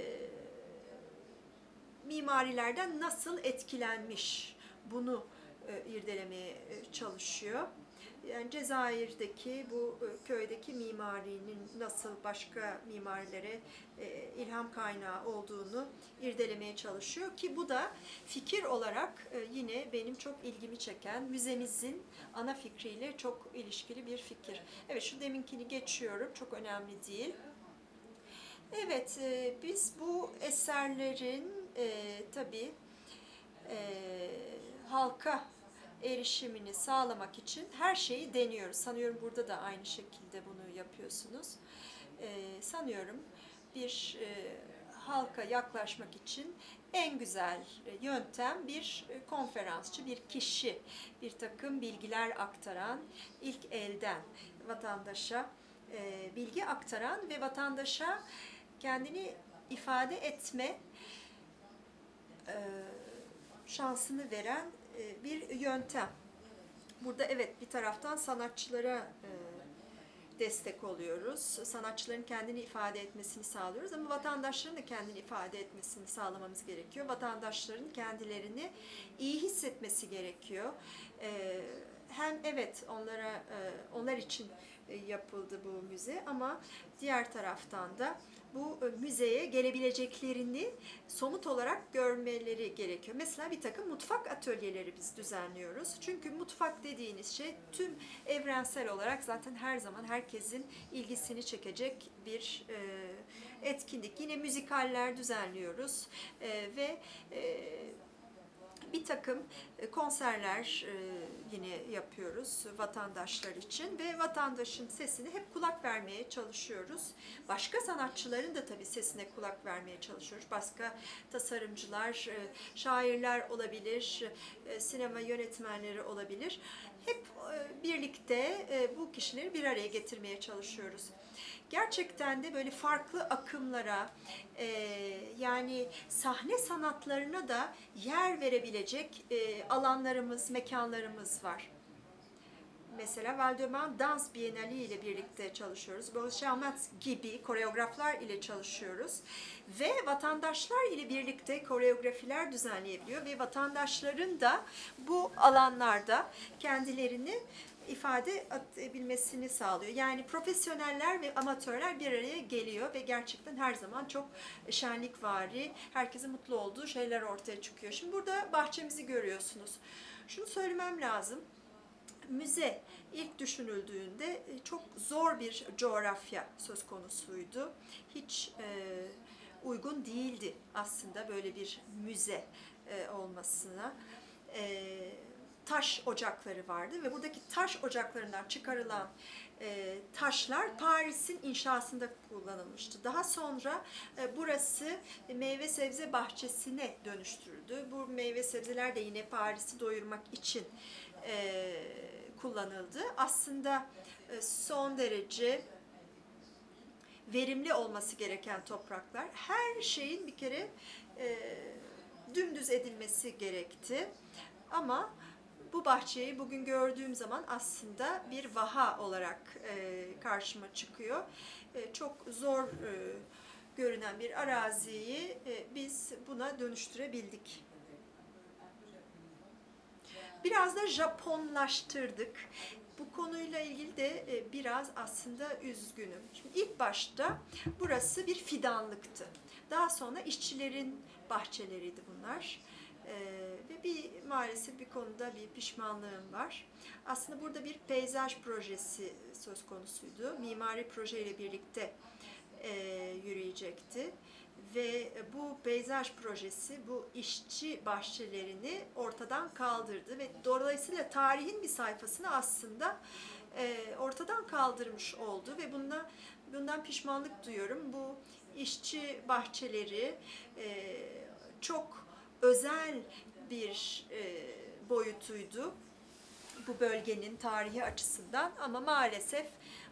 mimarilerden nasıl etkilenmiş bunu e, irdelemeye e, çalışıyor. Yani Cezayir'deki bu e, köydeki mimarinin nasıl başka mimarilere e, ilham kaynağı olduğunu irdelemeye çalışıyor ki bu da fikir olarak e, yine benim çok ilgimi çeken müzemizin ana fikriyle çok ilişkili bir fikir. Evet, şu deminkini geçiyorum, çok önemli değil. Evet, e, biz bu eserlerin e, tabii e, halka erişimini sağlamak için her şeyi deniyoruz. Sanıyorum burada da aynı şekilde bunu yapıyorsunuz. E, sanıyorum bir e, halka yaklaşmak için en güzel yöntem bir konferansçı, bir kişi, bir takım bilgiler aktaran, ilk elden vatandaşa e, bilgi aktaran ve vatandaşa kendini ifade etme e, şansını veren e, bir yöntem. Burada evet bir taraftan sanatçılara e, destek oluyoruz. Sanatçıların kendini ifade etmesini sağlıyoruz ama vatandaşların da kendini ifade etmesini sağlamamız gerekiyor. Vatandaşların kendilerini iyi hissetmesi gerekiyor. E, hem evet onlara e, onlar için yapıldı bu müze ama diğer taraftan da bu müzeye gelebileceklerini somut olarak görmeleri gerekiyor. Mesela bir takım mutfak atölyeleri biz düzenliyoruz. Çünkü mutfak dediğiniz şey tüm evrensel olarak zaten her zaman herkesin ilgisini çekecek bir e, etkinlik. Yine müzikaller düzenliyoruz e, ve e, bir takım konserler yine yapıyoruz vatandaşlar için ve vatandaşın sesine hep kulak vermeye çalışıyoruz. Başka sanatçıların da tabii sesine kulak vermeye çalışıyoruz. Başka tasarımcılar, şairler olabilir, sinema yönetmenleri olabilir. Hep birlikte bu kişileri bir araya getirmeye çalışıyoruz. Gerçekten de böyle farklı akımlara, e, yani sahne sanatlarına da yer verebilecek e, alanlarımız, mekanlarımız var. Mesela Val-de-Marne Dans Bienali ile birlikte çalışıyoruz. Bolşamat gibi koreograflar ile çalışıyoruz. Ve vatandaşlar ile birlikte koreografiler düzenleyebiliyor. Ve vatandaşların da bu alanlarda kendilerini ifade edebilmesini sağlıyor. Yani profesyoneller ve amatörler bir araya geliyor ve gerçekten her zaman çok şenlikvari, herkesin mutlu olduğu şeyler ortaya çıkıyor. Şimdi burada bahçemizi görüyorsunuz. Şunu söylemem lazım. Müze ilk düşünüldüğünde çok zor bir coğrafya söz konusuydu. Hiç e, uygun değildi aslında böyle bir müze e, olmasına. E, taş ocakları vardı ve buradaki taş ocaklarından çıkarılan e, taşlar Paris'in inşasında kullanılmıştı. Daha sonra e, burası meyve sebze bahçesine dönüştürüldü. Bu meyve sebzeler de yine Paris'i doyurmak için e, kullanıldı. Aslında e, son derece verimli olması gereken topraklar. Her şeyin bir kere e, dümdüz edilmesi gerekti. Ama bu bahçeyi bugün gördüğüm zaman aslında bir vaha olarak e, karşıma çıkıyor. E, çok zor e, görünen bir araziyi e, biz buna dönüştürebildik. Biraz da Japonlaştırdık. Bu konuyla ilgili de biraz aslında üzgünüm. Şimdi ilk başta burası bir fidanlıktı. Daha sonra işçilerin bahçeleriydi bunlar. Ee, ve bir maalesef bir konuda bir pişmanlığım var. Aslında burada bir peyzaj projesi söz konusuydu. Mimari projeyle birlikte e, yürüyecekti. Ve bu peyzaj projesi bu işçi bahçelerini ortadan kaldırdı ve dolayısıyla tarihin bir sayfasını aslında e, ortadan kaldırmış oldu ve bundan, bundan pişmanlık duyuyorum. Bu işçi bahçeleri e, çok özel bir e, boyutuydu bu bölgenin tarihi açısından ama maalesef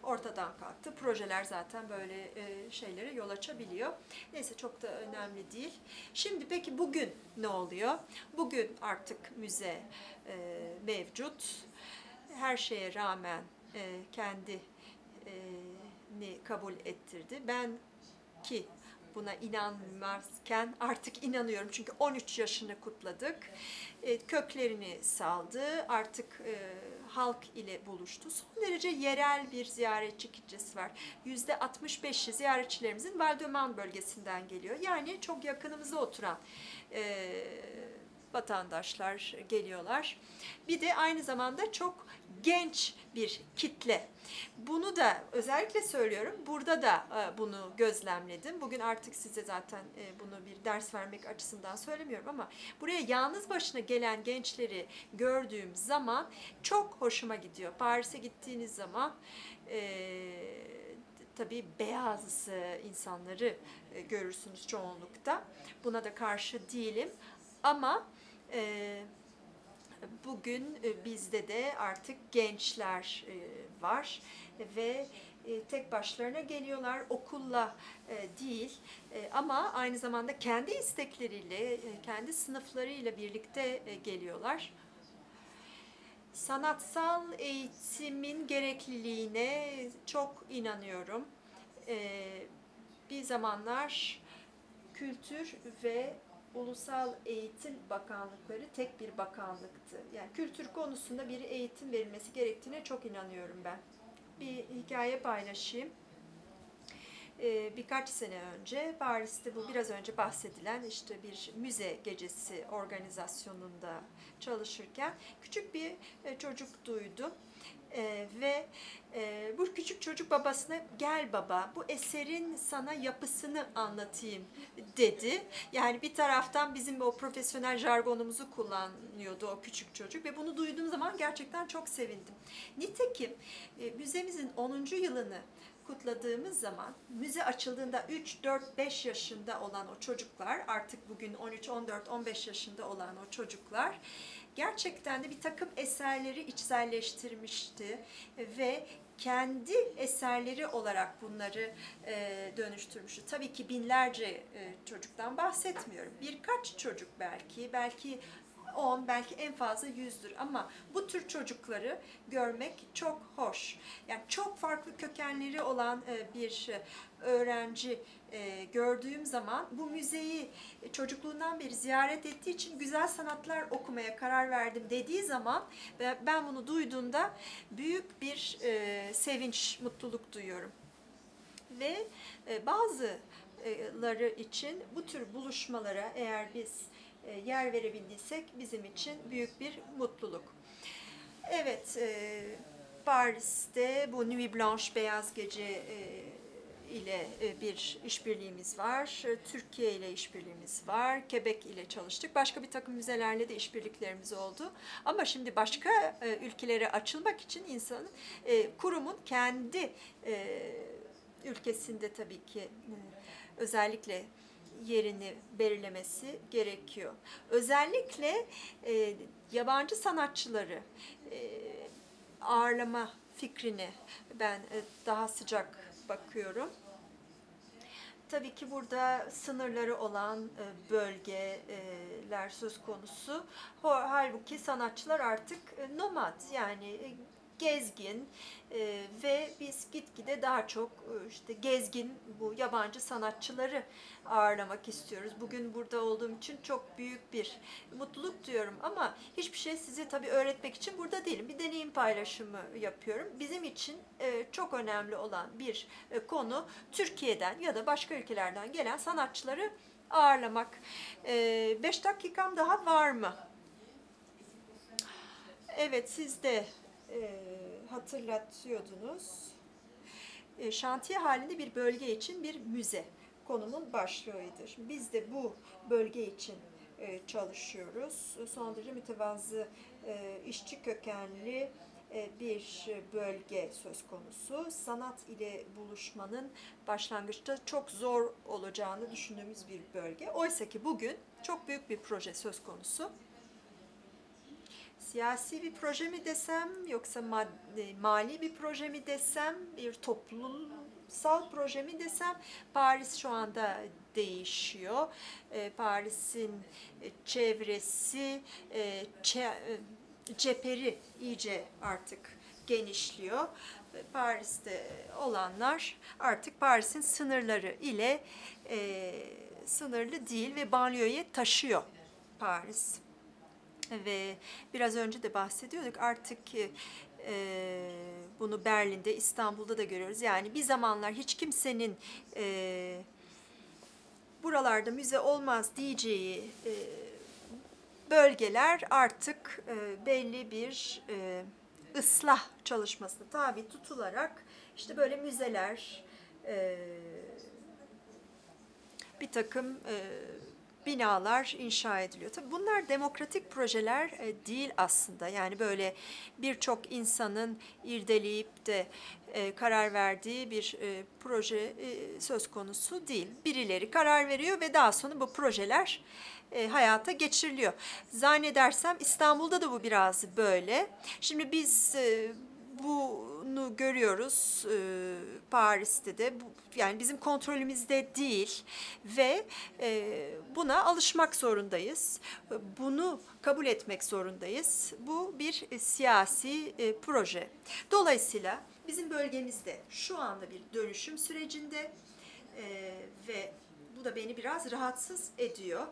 ortadan kalktı. Projeler zaten böyle e, şeylere yol açabiliyor. Neyse çok da önemli değil. Şimdi peki bugün ne oluyor? Bugün artık müze e, mevcut. Her şeye rağmen e, kendi ni kabul ettirdi. Ben ki buna inanmazken artık inanıyorum çünkü on üç yaşını kutladık. E, köklerini saldı, artık e, halk ile buluştu. Son derece yerel bir ziyaretçi kitlesi var. yüzde altmış beşi ziyaretçilerimizin Val-de-Marne bölgesinden geliyor. Yani çok yakınımıza oturan e, vatandaşlar geliyorlar. Bir de aynı zamanda çok genç bir kitle. Bunu da özellikle söylüyorum. Burada da bunu gözlemledim. Bugün artık size zaten bunu bir ders vermek açısından söylemiyorum ama buraya yalnız başına gelen gençleri gördüğüm zaman çok hoşuma gidiyor. Paris'e gittiğiniz zaman e, tabii beyaz insanları görürsünüz çoğunlukta. Buna da karşı değilim. Ama e, bugün bizde de artık gençler e, var ve e, tek başlarına geliyorlar, okulla e, değil e, ama aynı zamanda kendi istekleriyle, e, kendi sınıflarıyla birlikte e, geliyorlar. Sanatsal eğitimin gerekliliğine çok inanıyorum. E, bir zamanlar kültür ve Ulusal Eğitim Bakanlıkları tek bir bakanlıktı. Yani kültür konusunda bir eğitim verilmesi gerektiğine çok inanıyorum ben. Bir hikaye paylaşayım. Ee, birkaç sene önce Paris'te bu biraz önce bahsedilen işte bir müze gecesi organizasyonunda çalışırken küçük bir çocuk duydum. Ee, ve e, bu küçük çocuk babasına gel baba bu eserin sana yapısını anlatayım dedi. Yani bir taraftan bizim o profesyonel jargonumuzu kullanıyordu o küçük çocuk ve bunu duyduğum zaman gerçekten çok sevindim. Nitekim e, müzemizin onuncu yılını kutladığımız zaman müze açıldığında üç, dört, beş yaşında olan o çocuklar artık bugün on üç, on dört, on beş yaşında olan o çocuklar gerçekten de bir takım eserleri içselleştirmişti ve kendi eserleri olarak bunları e, dönüştürmüştü. Tabii ki binlerce e, çocuktan bahsetmiyorum. Birkaç çocuk belki, belki on, belki en fazla yüzdür ama bu tür çocukları görmek çok hoş. Yani çok farklı kökenleri olan bir öğrenci gördüğüm zaman bu müzeyi çocukluğundan beri ziyaret ettiği için güzel sanatlar okumaya karar verdim dediği zaman ve ben bunu duyduğumda büyük bir sevinç, mutluluk duyuyorum. Ve bazıları için bu tür buluşmalara eğer biz yer verebildiysek bizim için büyük bir mutluluk. Evet, Paris'te bu Nuit Blanche, Beyaz Gece ile bir işbirliğimiz var. Türkiye ile işbirliğimiz var. Quebec ile çalıştık. Başka bir takım müzelerle de işbirliklerimiz oldu. Ama şimdi başka ülkelere açılmak için insanın, kurumun kendi ülkesinde tabii ki özellikle yerini belirlemesi gerekiyor. Özellikle e, yabancı sanatçıları e, ağırlama fikrini ben e, daha sıcak bakıyorum. Tabii ki burada sınırları olan e, bölgeler söz konusu. Halbuki sanatçılar artık e, nomad yani e, gezgin e, ve biz gitgide daha çok e, işte gezgin bu yabancı sanatçıları ağırlamak istiyoruz. Bugün burada olduğum için çok büyük bir mutluluk duyuyorum ama hiçbir şey size tabii öğretmek için burada değilim. Bir deneyim paylaşımı yapıyorum. Bizim için e, çok önemli olan bir e, konu Türkiye'den ya da başka ülkelerden gelen sanatçıları ağırlamak. E, beş dakikam daha var mı? Evet, siz de E, hatırlatıyordunuz. E, şantiye halinde bir bölge için bir müze konumun başlığıdır. Biz de bu bölge için e, çalışıyoruz. Son derece mütevazı e, işçi kökenli e, bir bölge söz konusu. Sanat ile buluşmanın başlangıçta çok zor olacağını düşündüğümüz bir bölge. Oysa ki bugün çok büyük bir proje söz konusu. siyasi bir proje mi desem, yoksa maddi, mali bir proje mi desem, bir toplumsal proje mi desem, Paris şu anda değişiyor. E, Paris'in e, çevresi, e, çe, e, cepheri iyice artık genişliyor. Paris'te olanlar artık Paris'in sınırları ile e, sınırlı değil ve banliyöye taşıyor Paris. Ve biraz önce de bahsediyorduk, artık e, bunu Berlin'de, İstanbul'da da görüyoruz. Yani bir zamanlar hiç kimsenin e, buralarda müze olmaz diyeceği e, bölgeler artık e, belli bir e, ıslah çalışmasına tabi tutularak işte böyle müzeler, e, bir takım e, binalar inşa ediliyor. Tabii bunlar demokratik projeler e, değil aslında. Yani böyle birçok insanın irdeleyip de e, karar verdiği bir e, proje e, söz konusu değil. Birileri karar veriyor ve daha sonra bu projeler e, hayata geçiriliyor. Zannedersem İstanbul'da da bu biraz böyle. Şimdi biz e, bunu görüyoruz e, Paris'te de. Bu, yani bizim kontrolümüzde değil ve e, buna alışmak zorundayız. Bunu kabul etmek zorundayız. Bu bir e, siyasi e, proje. Dolayısıyla bizim bölgemizde şu anda bir dönüşüm sürecinde e, ve bu da beni biraz rahatsız ediyor.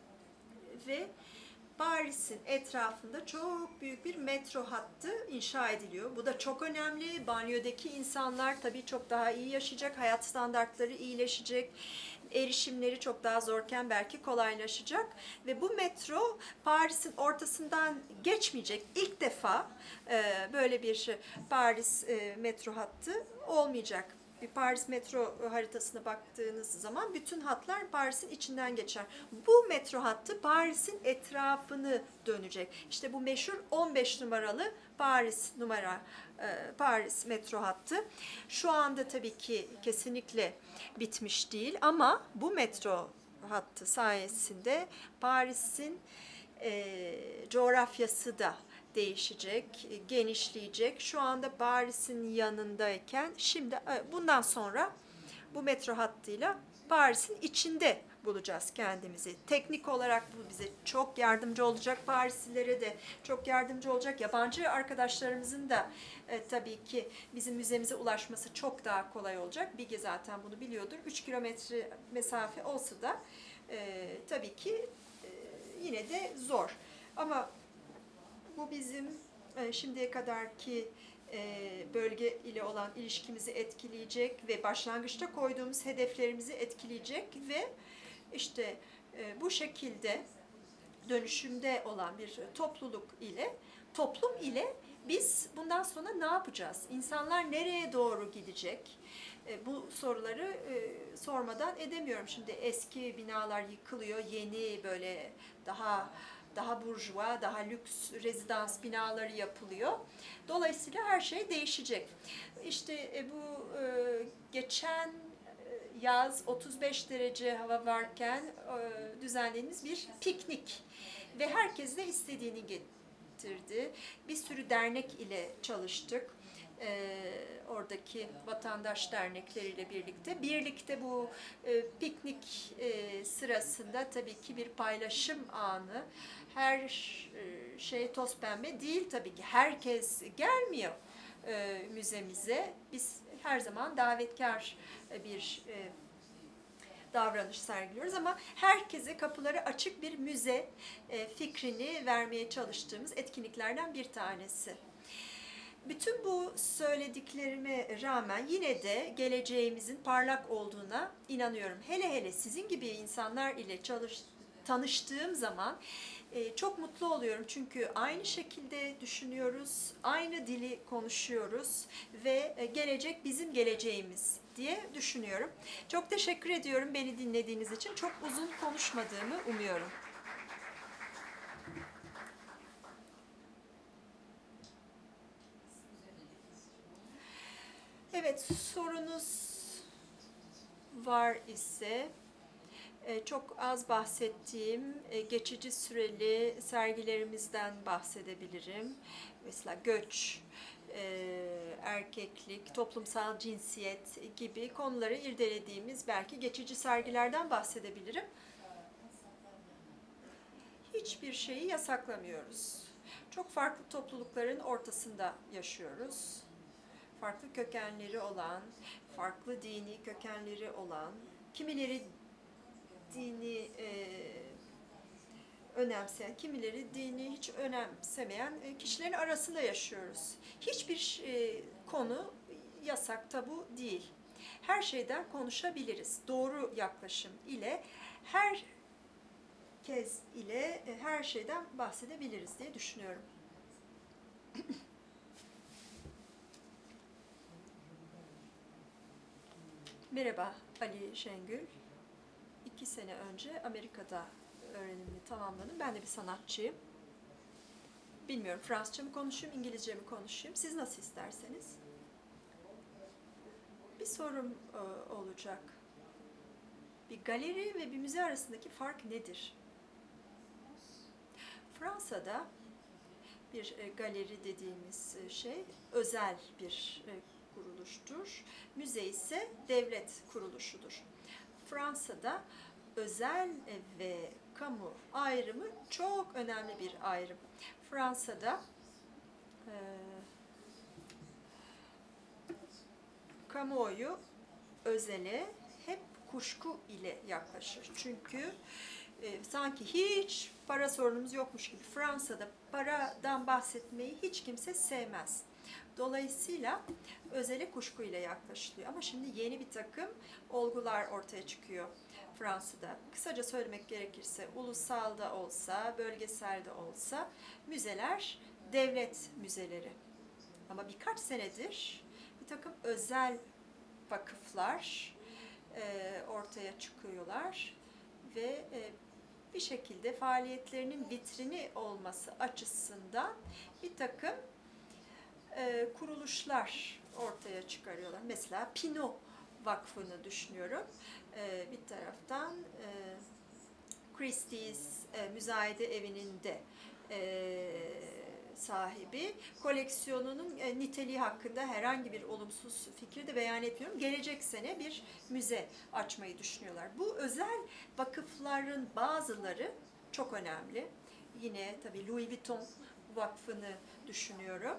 Ve Paris'in etrafında çok büyük bir metro hattı inşa ediliyor. Bu da çok önemli. Banliyödeki insanlar tabii çok daha iyi yaşayacak, hayat standartları iyileşecek, erişimleri çok daha zorken belki kolaylaşacak. Ve bu metro Paris'in ortasından geçmeyecek. İlk defa e, böyle bir Paris e, metro hattı olmayacak. Bir Paris metro haritasına baktığınız zaman bütün hatlar Paris'in içinden geçer. Bu metro hattı Paris'in etrafını dönecek. İşte bu meşhur on beş numaralı Paris numara Paris metro hattı. Şu anda tabii ki kesinlikle bitmiş değil ama bu metro hattı sayesinde Paris'in e, coğrafyası da değişecek, genişleyecek. Şu anda Paris'in yanındayken şimdi bundan sonra bu metro hattıyla Paris'in içinde bulacağız kendimizi. Teknik olarak bu bize çok yardımcı olacak. Parislilere de çok yardımcı olacak. Yabancı arkadaşlarımızın da e, tabii ki bizim müzemize ulaşması çok daha kolay olacak. Bige zaten bunu biliyordur. üç kilometre mesafe olsa da e, tabii ki e, yine de zor. Ama bu bizim e, şimdiye kadarki e, bölge ile olan ilişkimizi etkileyecek ve başlangıçta koyduğumuz hedeflerimizi etkileyecek ve işte e, bu şekilde dönüşümde olan bir topluluk ile, toplum ile biz bundan sonra ne yapacağız? İnsanlar nereye doğru gidecek? E, bu soruları e, sormadan edemiyorum. Şimdi eski binalar yıkılıyor, yeni böyle daha daha burjuva, daha lüks rezidans binaları yapılıyor. Dolayısıyla her şey değişecek. İşte bu geçen yaz otuz beş derece hava varken düzenlediğimiz bir piknik ve herkes de istediğini getirdi. Bir sürü dernek ile çalıştık. E, oradaki vatandaş dernekleriyle birlikte. Birlikte bu e, piknik e, sırasında tabii ki bir paylaşım anı. Her e, şey toz pembe değil tabii ki. Herkes gelmiyor e, müzemize. Biz her zaman davetkar bir e, davranış sergiliyoruz ama herkese kapıları açık bir müze e, fikrini vermeye çalıştığımız etkinliklerden bir tanesi. Bütün bu söylediklerime rağmen yine de geleceğimizin parlak olduğuna inanıyorum. Hele hele sizin gibi insanlar ile çalış, tanıştığım zaman e, çok mutlu oluyorum. Çünkü aynı şekilde düşünüyoruz, aynı dili konuşuyoruz ve e, gelecek bizim geleceğimiz diye düşünüyorum. Çok teşekkür ediyorum beni dinlediğiniz için. Çok uzun konuşmadığımı umuyorum. Evet, sorunuz var ise E, çok az bahsettiğim e, geçici süreli sergilerimizden bahsedebilirim. Mesela göç, e, erkeklik, toplumsal cinsiyet gibi konuları irdelediğimiz belki geçici sergilerden bahsedebilirim. Hiçbir şeyi yasaklamıyoruz. Çok farklı toplulukların ortasında yaşıyoruz. Farklı kökenleri olan, farklı dini kökenleri olan, kimileri dini e, önemseyen, kimileri dini hiç önemsemeyen e, kişilerin arasında yaşıyoruz. Hiçbir e, konu yasak, tabu değil. Her şeyden konuşabiliriz. Doğru yaklaşım ile her kez ile e, her şeyden bahsedebiliriz diye düşünüyorum. Merhaba, Ali Şengül. İki sene önce Amerika'da öğrenimimi tamamladım. Ben de bir sanatçıyım. Bilmiyorum, Fransızca mı konuşayım, İngilizce mi konuşayım? Siz nasıl isterseniz. Bir sorum e, olacak. Bir galeri ve bir müze arasındaki fark nedir? Fransa'da bir e, galeri dediğimiz e, şey özel bir e, kuruluştur. Müze ise devlet kuruluşudur. Fransa'da özel ve kamu ayrımı çok önemli bir ayrım. Fransa'da e, kamuoyu özele hep kuşku ile yaklaşır. Çünkü e, sanki hiç para sorunumuz yokmuş gibi. Fransa'da paradan bahsetmeyi hiç kimse sevmez. Dolayısıyla özele kuşkuyla yaklaşılıyor. Ama şimdi yeni bir takım olgular ortaya çıkıyor Fransa'da. Kısaca söylemek gerekirse ulusal da olsa, bölgesel de olsa müzeler devlet müzeleri. Ama birkaç senedir bir takım özel vakıflar e, ortaya çıkıyorlar ve e, bir şekilde faaliyetlerinin vitrini olması açısından bir takım e, kuruluşlar ortaya çıkarıyorlar. Mesela Pinault Vakfı'nı düşünüyorum. E, bir taraftan e, Christie's e, Müzayede Evi'nin de e, sahibi. Koleksiyonunun e, niteliği hakkında herhangi bir olumsuz fikir de beyan etmiyorum. Gelecek sene bir müze açmayı düşünüyorlar. Bu özel vakıfların bazıları çok önemli. Yine tabii Louis Vuitton Vakfı'nı düşünüyorum.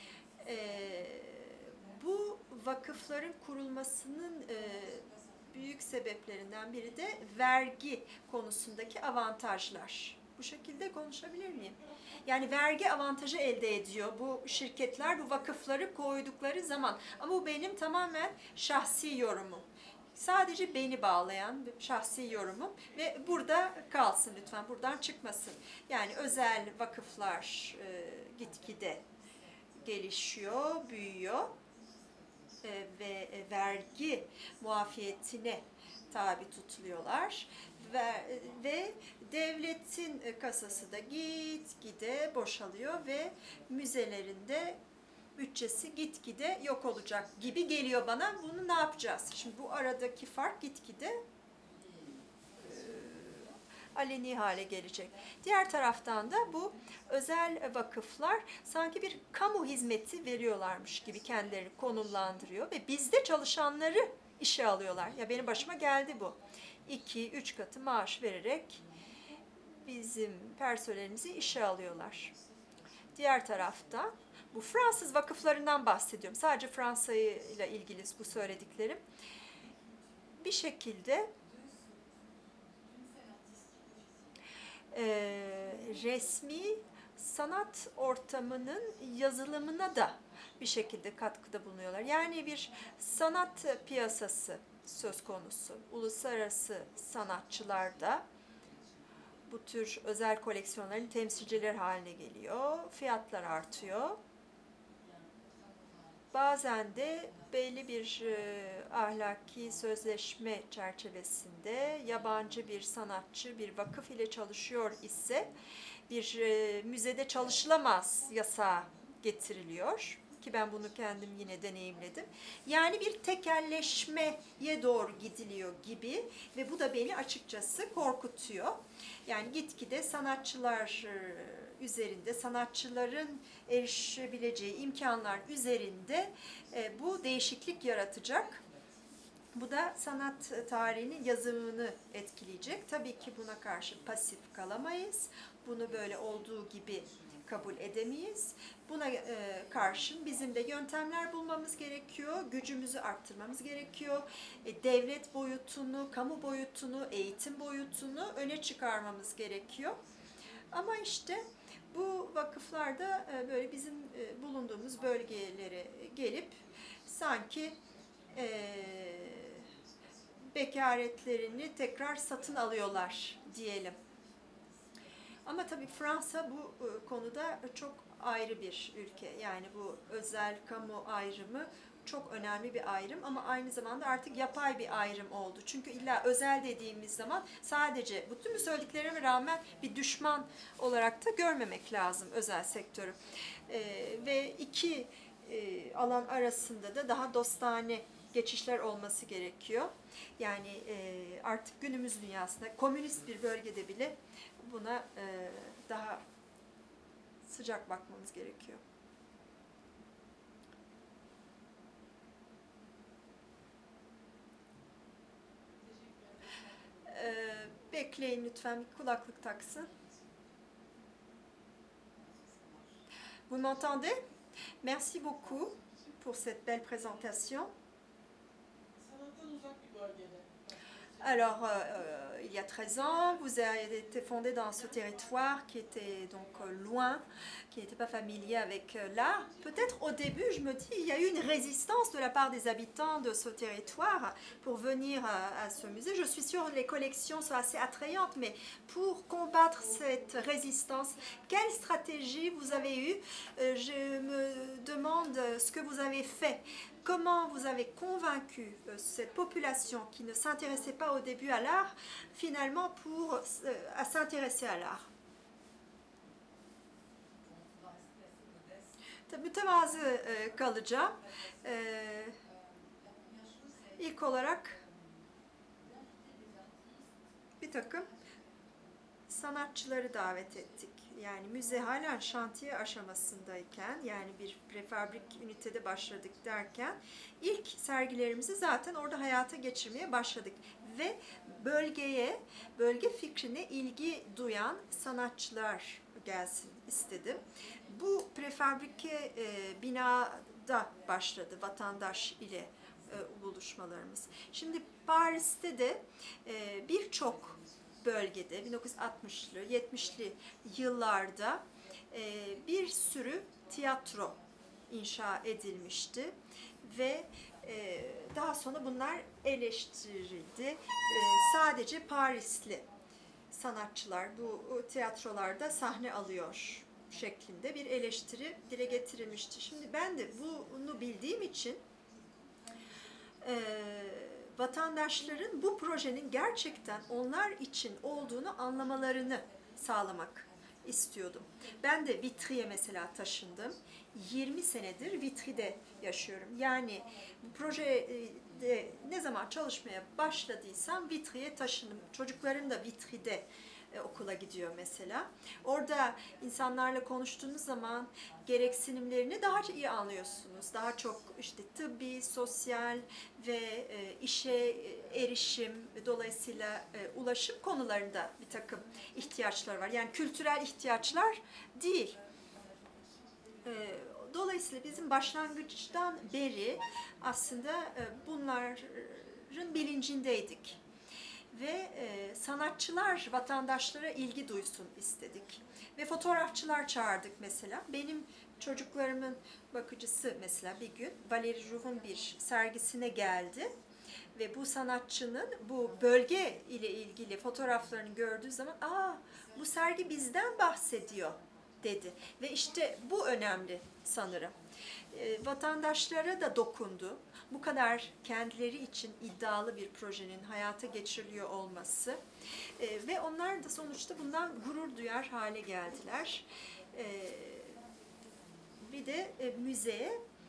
E, bu vakıfların kurulmasının e, büyük sebeplerinden biri de vergi konusundaki avantajlar. Bu şekilde konuşabilir miyim? Yani vergi avantajı elde ediyor bu şirketler, bu vakıfları koydukları zaman. Ama bu benim tamamen şahsi yorumum. Sadece beni bağlayan şahsi yorumum ve burada kalsın lütfen, buradan çıkmasın. Yani özel vakıflar e, gitgide gelişiyor, büyüyor e, ve vergi muafiyetine tabi tutuluyorlar ve, ve devletin kasası da gitgide boşalıyor ve müzelerinde bütçesi gitgide yok olacak gibi geliyor bana. Bunu ne yapacağız? Şimdi bu aradaki fark gitgide e, aleni hale gelecek. Diğer taraftan da bu özel vakıflar sanki bir kamu hizmeti veriyorlarmış gibi kendilerini konumlandırıyor ve bizde çalışanları işe alıyorlar. Ya benim başıma geldi bu. iki üç katı maaş vererek bizim personelimizi işe alıyorlar. Diğer tarafta bu Fransız vakıflarından bahsediyorum. Sadece Fransa ile ilgili bu söylediklerim. Bir şekilde e, resmi sanat ortamının yazılımına da bir şekilde katkıda bulunuyorlar. Yani bir sanat piyasası söz konusu. Uluslararası sanatçılar da bu tür özel koleksiyonların temsilcileri haline geliyor. Fiyatlar artıyor. Bazen de belli bir e, ahlaki sözleşme çerçevesinde yabancı bir sanatçı bir vakıf ile çalışıyor ise bir e, müzede çalışılamaz yasağı getiriliyor. ki ben bunu kendim yine deneyimledim. Yani bir tekelleşmeye doğru gidiliyor gibi ve bu da beni açıkçası korkutuyor. Yani gitgide sanatçılar üzerinde, sanatçıların erişebileceği imkanlar üzerinde bu değişiklik yaratacak. Bu da sanat tarihinin yazımını etkileyecek. Tabii ki buna karşı pasif kalamayız. Bunu böyle olduğu gibi kabul edemeyiz. Buna e, karşın bizim de yöntemler bulmamız gerekiyor. Gücümüzü arttırmamız gerekiyor. E, devlet boyutunu, kamu boyutunu, eğitim boyutunu öne çıkarmamız gerekiyor. Ama işte bu vakıflar da e, böyle bizim e, bulunduğumuz bölgelere gelip sanki e, bekaretlerini tekrar satın alıyorlar diyelim. Ama tabii Fransa bu konuda çok ayrı bir ülke. Yani bu özel kamu ayrımı çok önemli bir ayrım ama aynı zamanda artık yapay bir ayrım oldu. Çünkü illa özel dediğimiz zaman sadece bütün bu söylediklerime rağmen bir düşman olarak da görmemek lazım özel sektörü. Ee, ve iki e, alan arasında da daha dostane geçişler olması gerekiyor. Yani e, artık günümüz dünyasında komünist bir bölgede bile buna e, daha sıcak bakmamız gerekiyor. E, bekleyin lütfen, bir kulaklık taksın. Vous m'entendez? Merci beaucoup pour cette belle présentation. Alors, euh, il y a treize ans, vous avez été fondé dans ce territoire qui était donc loin, qui n'était pas familier avec l'art. Peut-être au début, je me dis, il y a eu une résistance de la part des habitants de ce territoire pour venir à, à ce musée. Je suis sûre que les collections sont assez attrayantes, mais pour combattre cette résistance, quelle stratégie vous avez eue? euh, Je me demande ce que vous avez fait. Comment vous avez convaincu euh, cette population qui ne s'intéressait pas au début à l'art, finalement pour euh, à s'intéresser à l'art? Mütevazı e, kalacağım. E, ilk olarak bir takım sanatçıları davet ettik. Yani müze hala şantiye aşamasındayken, yani bir prefabrik ünitede başladık derken ilk sergilerimizi zaten orada hayata geçirmeye başladık. Ve bölgeye, bölge fikrine ilgi duyan sanatçılar gelsin istedim. Bu prefabrike e, binada başladı vatandaş ile e, buluşmalarımız. Şimdi Paris'te de e, birçok bölgede bin dokuz yüz altmışlı yetmişli yıllarda e, bir sürü tiyatro inşa edilmişti ve e, daha sonra bunlar eleştirildi. E, sadece Parisli sanatçılar bu tiyatrolarda sahne alıyor şeklinde bir eleştiri dile getirilmişti. Şimdi ben de bunu bildiğim için e, vatandaşların bu projenin gerçekten onlar için olduğunu anlamalarını sağlamak istiyordum. Ben de Vitri'ye mesela taşındım. yirmi senedir Vitri'de yaşıyorum. Yani bu projede ne zaman çalışmaya başladıysam Vitri'ye taşındım. Çocuklarım da Vitri'de okula gidiyor mesela. Orada insanlarla konuştuğunuz zaman gereksinimlerini daha iyi anlıyorsunuz. Daha çok işte tıbbi, sosyal ve e, işe erişim, dolayısıyla e, ulaşım konularında bir takım ihtiyaçlar var. Yani kültürel ihtiyaçlar değil. E, dolayısıyla bizim başlangıçtan beri aslında e, bunların bilincindeydik. Ve e, sanatçılar vatandaşlara ilgi duysun istedik. Ve fotoğrafçılar çağırdık mesela. Benim çocuklarımın bakıcısı mesela bir gün Valérie Jouv'un bir sergisine geldi. Ve bu sanatçının bu bölge ile ilgili fotoğraflarını gördüğü zaman ''Aa, bu sergi bizden bahsediyor.'' dedi. Ve işte bu önemli sanırım. E, vatandaşlara da dokundu. Bu kadar kendileri için iddialı bir projenin hayata geçiriliyor olması e, ve onlar da sonuçta bundan gurur duyar hale geldiler. E, bir de e, müzeye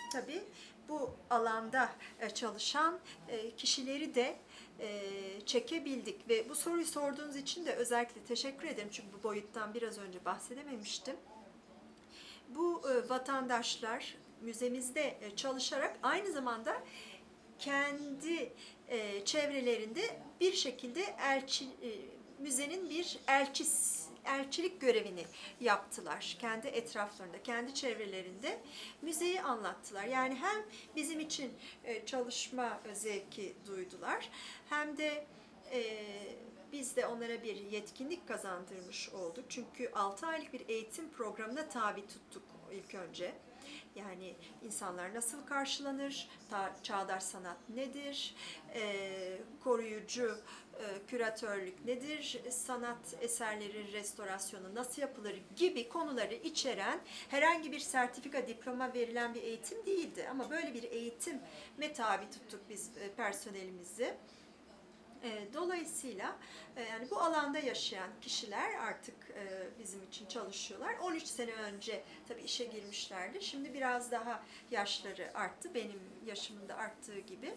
tabii bu alanda e, çalışan e, kişileri de e, çekebildik ve bu soruyu sorduğunuz için de özellikle teşekkür ederim çünkü bu boyuttan biraz önce bahsedememiştim. Bu e, vatandaşlar müzemizde e, çalışarak aynı zamanda kendi e, çevrelerinde bir şekilde elçi, e, müzenin bir elçis, elçilik görevini yaptılar. Kendi etraflarında, kendi çevrelerinde müzeyi anlattılar. Yani hem bizim için e, çalışma zevki duydular hem de e, biz de onlara bir yetkinlik kazandırmış olduk. Çünkü altı aylık bir eğitim programına tabi tuttuk ilk önce. Yani insanlar nasıl karşılanır, çağdaş sanat nedir, e, koruyucu e, küratörlük nedir, sanat eserleri restorasyonu nasıl yapılır gibi konuları içeren herhangi bir sertifika, diploma verilen bir eğitim değildi. Ama böyle bir eğitime tabi tuttuk biz e, personelimizi. Dolayısıyla yani bu alanda yaşayan kişiler artık bizim için çalışıyorlar. on üç sene önce tabii işe girmişlerdi. Şimdi biraz daha yaşları arttı. Benim yaşımın da arttığı gibi.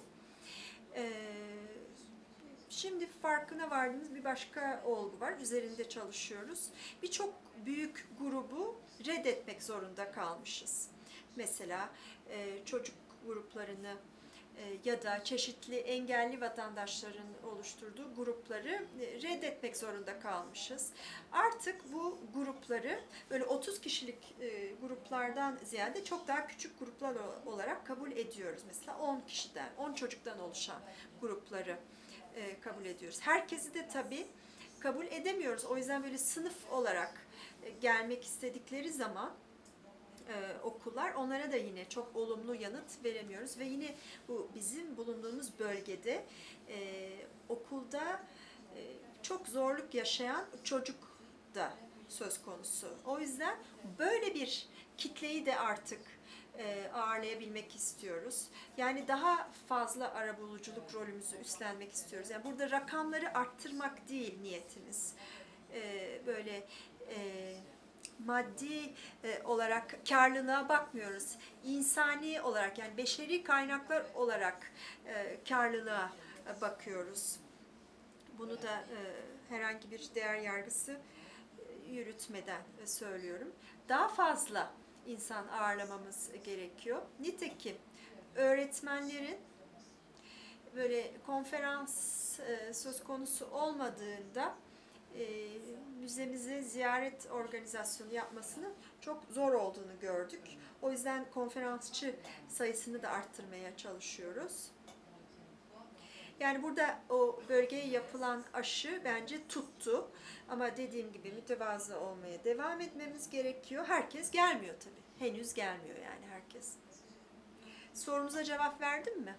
Şimdi farkına vardığımız bir başka olgu var. Üzerinde çalışıyoruz. Birçok büyük grubu reddetmek zorunda kalmışız. Mesela çocuk gruplarını ya da çeşitli engelli vatandaşların oluşturduğu grupları reddetmek zorunda kalmışız. Artık bu grupları böyle otuz kişilik gruplardan ziyade çok daha küçük gruplar olarak kabul ediyoruz. Mesela on kişiden, on çocuktan oluşan grupları kabul ediyoruz. Herkesi de tabii kabul edemiyoruz. O yüzden böyle sınıf olarak gelmek istedikleri zaman Ee, okullar, onlara da yine çok olumlu yanıt veremiyoruz ve yine bu bizim bulunduğumuz bölgede e, okulda e, çok zorluk yaşayan çocuk da söz konusu. O yüzden böyle bir kitleyi de artık e, ağırlayabilmek istiyoruz. Yani daha fazla arabuluculuk rolümüzü üstlenmek istiyoruz. Yani burada rakamları arttırmak değil niyetimiz. E, böyle e, maddi e, olarak karlılığa bakmıyoruz. İnsani olarak yani beşeri kaynaklar olarak e, karlılığa e, bakıyoruz. Bunu da e, herhangi bir değer yargısı e, yürütmeden e, söylüyorum. Daha fazla insan ağırlamamız gerekiyor. Nitekim öğretmenlerin böyle konferans e, söz konusu olmadığında E, müzemize ziyaret organizasyonu yapmasının çok zor olduğunu gördük. O yüzden konferansçı sayısını da arttırmaya çalışıyoruz. Yani burada o bölgeye yapılan aşı bence tuttu. Ama dediğim gibi mütevazı olmaya devam etmemiz gerekiyor. Herkes gelmiyor tabii. Henüz gelmiyor yani herkes. Sorunuza cevap verdim mi?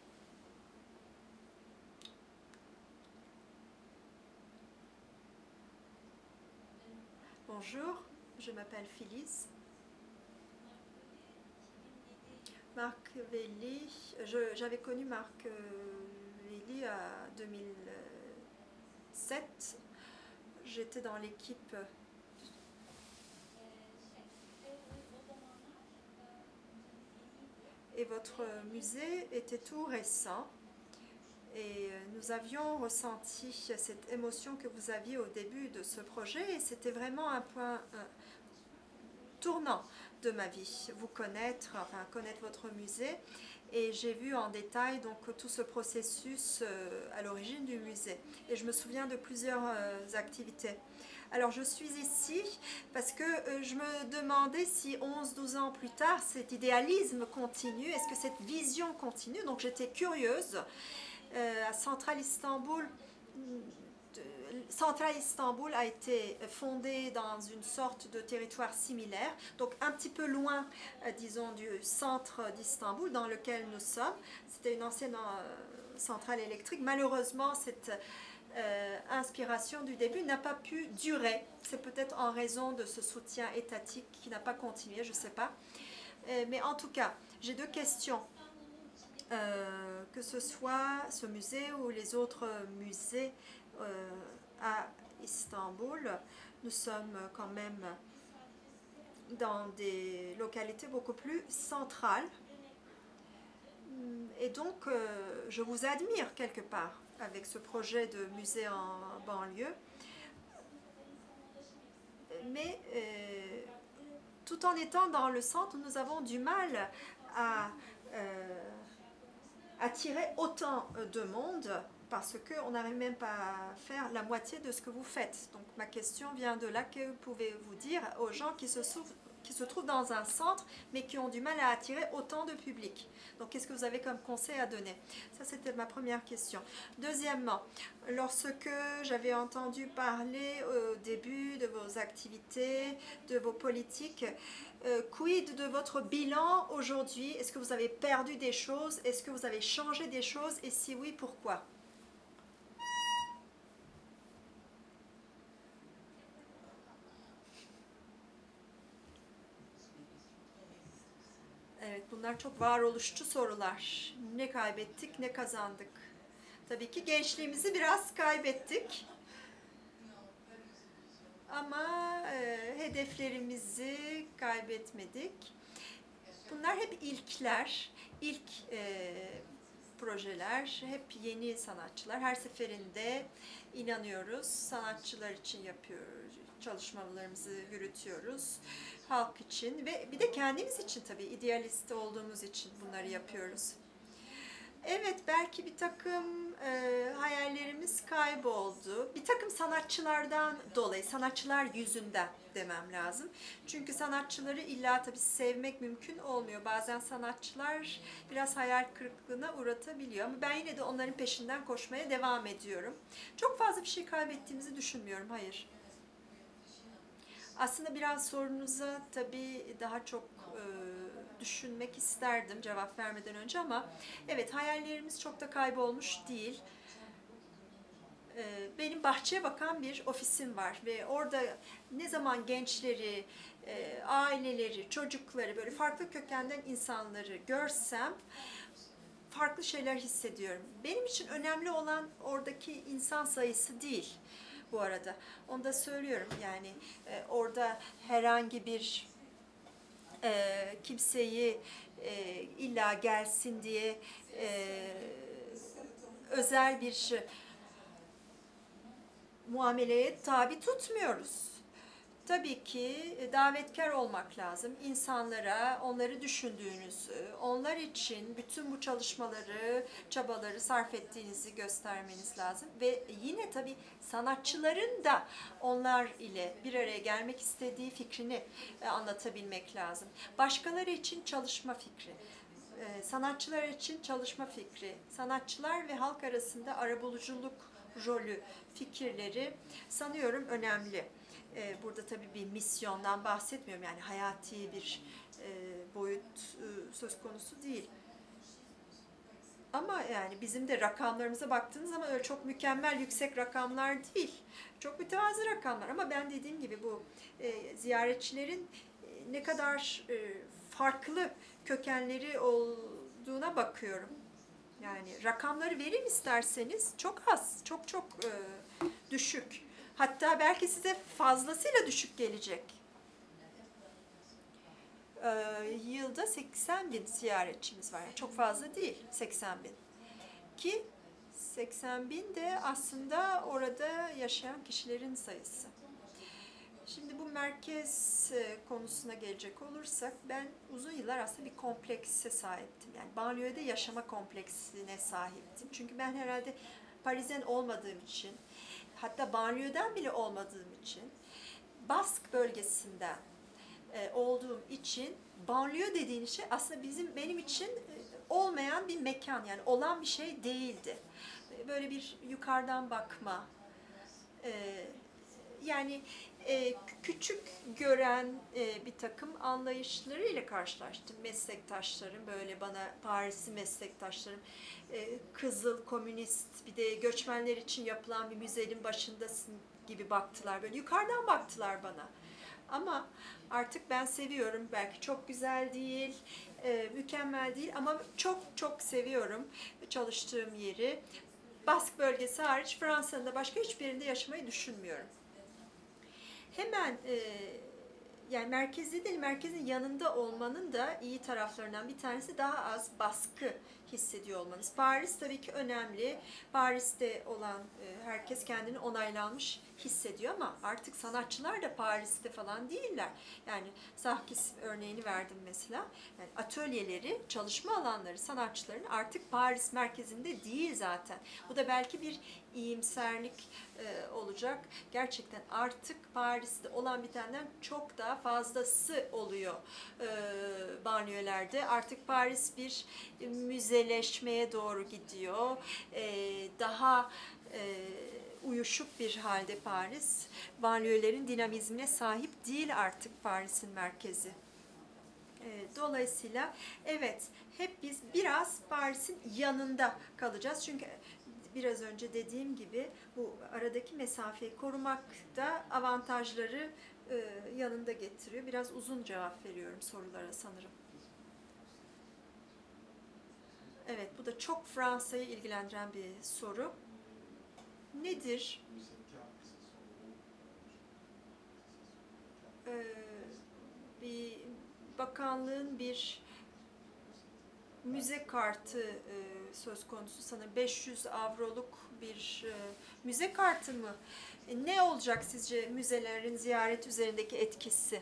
Bonjour, je m'appelle Phyllis. Marc Velli, j'avais connu Marc Velli à deux mille sept. J'étais dans l'équipe et votre musée était tout récent. Et nous avions ressenti cette émotion que vous aviez au début de ce projet et c'était vraiment un point un tournant de ma vie, vous connaître, enfin connaître votre musée et j'ai vu en détail donc tout ce processus à l'origine du musée et je me souviens de plusieurs activités. Alors je suis ici parce que je me demandais si onze douze ans plus tard cet idéalisme continue, est-ce que cette vision continue, donc j'étais curieuse. Euh, à Central Istanbul, Central Istanbul a été fondée dans une sorte de territoire similaire, donc un petit peu loin, euh, disons, du centre d'Istanbul dans lequel nous sommes. C'était une ancienne euh, centrale électrique. Malheureusement, cette euh, inspiration du début n'a pas pu durer. C'est peut-être en raison de ce soutien étatique qui n'a pas continué, je ne sais pas. Euh, mais en tout cas, j'ai deux questions. Euh, que ce soit ce musée ou les autres musées euh, à Istanbul, nous sommes quand même dans des localités beaucoup plus centrales Et donc, euh, je vous admire quelque part avec ce projet de musée en banlieue. Mais euh, tout en étant dans le centre, nous avons du mal à euh, attirer autant de monde parce qu'on n'arrive même pas à faire la moitié de ce que vous faites. Donc ma question vient de là. Que pouvez-vous dire aux gens qui se, qui se trouvent dans un centre mais qui ont du mal à attirer autant de public? Donc qu'est-ce que vous avez comme conseil à donner? Ça, c'était ma première question. Deuxièmement, lorsque j'avais entendu parler au début de vos activités, de vos politiques, euh, quid de votre bilan aujourd'hui? Est-ce que vous avez perdu des choses? Est-ce que vous avez changé des choses? Et si oui, pourquoi? Evet, bunlar çok varoluşçu sorular. Ne kaybettik, ne kazandık? Tabii ki gençliğimizi biraz kaybettik. Ama e, hedeflerimizi kaybetmedik. Bunlar hep ilkler, ilk e, projeler, hep yeni sanatçılar. Her seferinde inanıyoruz, sanatçılar için yapıyoruz, çalışmalarımızı yürütüyoruz, halk için ve bir de kendimiz için tabii, idealist olduğumuz için bunları yapıyoruz. Evet, belki bir takım e, hayallerimiz kayboldu. Bir takım sanatçılardan dolayı, sanatçılar yüzünden demem lazım. Çünkü sanatçıları illa tabii sevmek mümkün olmuyor. Bazen sanatçılar biraz hayal kırıklığına uğratabiliyor. Ama ben yine de onların peşinden koşmaya devam ediyorum. Çok fazla bir şey kaybettiğimizi düşünmüyorum, hayır. Aslında biraz sorunuza tabii daha çok e, düşünmek isterdim cevap vermeden önce ama evet, hayallerimiz çok da kaybolmuş değil. E, benim bahçeye bakan bir ofisim var ve orada ne zaman gençleri, e, aileleri, çocukları, böyle farklı kökenden insanları görsem farklı şeyler hissediyorum. Benim için önemli olan oradaki insan sayısı değil. Bu arada onu da söylüyorum, yani e, orada herhangi bir e, kimseyi e, illa gelsin diye e, özel bir muameleye tabi tutmuyoruz. Tabii ki davetkar olmak lazım. İnsanlara onları düşündüğünüzü, onlar için bütün bu çalışmaları, çabaları sarf ettiğinizi göstermeniz lazım. Ve yine tabii sanatçıların da onlar ile bir araya gelmek istediği fikrini anlatabilmek lazım. Başkaları için çalışma fikri, sanatçılar için çalışma fikri, sanatçılar ve halk arasında arabuluculuk rolü, fikirleri sanıyorum önemli. Burada tabii bir misyondan bahsetmiyorum, yani hayati bir boyut söz konusu değil. Ama yani bizim de rakamlarımıza baktığınız zaman öyle çok mükemmel yüksek rakamlar değil. Çok mütevazı rakamlar ama ben dediğim gibi bu ziyaretçilerin ne kadar farklı kökenleri olduğuna bakıyorum. Yani rakamları vereyim isterseniz çok az, çok çok düşük. Hatta belki size fazlasıyla düşük gelecek. Ee, yılda seksen bin ziyaretçimiz var. Yani çok fazla değil, seksen bin. Ki seksen bin de aslında orada yaşayan kişilerin sayısı. Şimdi bu merkez konusuna gelecek olursak, ben uzun yıllar aslında bir komplekse sahiptim. Yani banliyöde yaşama kompleksine sahiptim. Çünkü ben herhalde Parisyen olmadığım için, hatta banliyöden bile olmadığım için, Bask bölgesinden e, olduğum için banliyö dediğin şey aslında bizim benim için e, olmayan bir mekan, yani olan bir şey değildi. E, böyle bir yukarıdan bakma, e, yani e, küçük gören e, bir takım anlayışlarıyla karşılaştım. Meslektaşlarım, böyle bana Parisli meslektaşlarım, e, Kızıl, komünist, bir de göçmenler için yapılan bir müzenin başındasın gibi baktılar. Böyle yukarıdan baktılar bana. Ama artık ben seviyorum. Belki çok güzel değil, e, mükemmel değil ama çok çok seviyorum çalıştığım yeri. Bask bölgesi hariç Fransa'nın da başka hiçbir yerinde yaşamayı düşünmüyorum. Hemen e, yani merkezde değil, merkezin yanında olmanın da iyi taraflarından bir tanesi daha az baskı hissediyor olmanız. Paris tabii ki önemli. Paris'te olan e, herkes kendini onaylanmış hissediyor ama artık sanatçılar da Paris'te falan değiller. Yani Sarkis örneğini verdim mesela. Yani atölyeleri, çalışma alanları sanatçıların artık Paris merkezinde değil zaten. Bu da belki bir iyimserlik e, olacak. Gerçekten artık Paris'te olan bitenden çok daha fazlası oluyor e, banliyölerde. Artık Paris bir müzeleşmeye doğru gidiyor. E, daha e, uyuşuk bir halde Paris. Banliyölerin dinamizmine sahip değil artık Paris'in merkezi. Dolayısıyla evet, hep biz biraz Paris'in yanında kalacağız. Çünkü biraz önce dediğim gibi bu aradaki mesafeyi korumak da avantajları yanında getiriyor. Biraz uzun cevap veriyorum sorulara sanırım. Evet, bu da çok Fransa'yı ilgilendiren bir soru. Nedir? Ee, bir bakanlığın bir müze kartı e, söz konusu, sanırım beş yüz avroluk bir e, müze kartı mı? E, ne olacak sizce müzelerin ziyaret üzerindeki etkisi?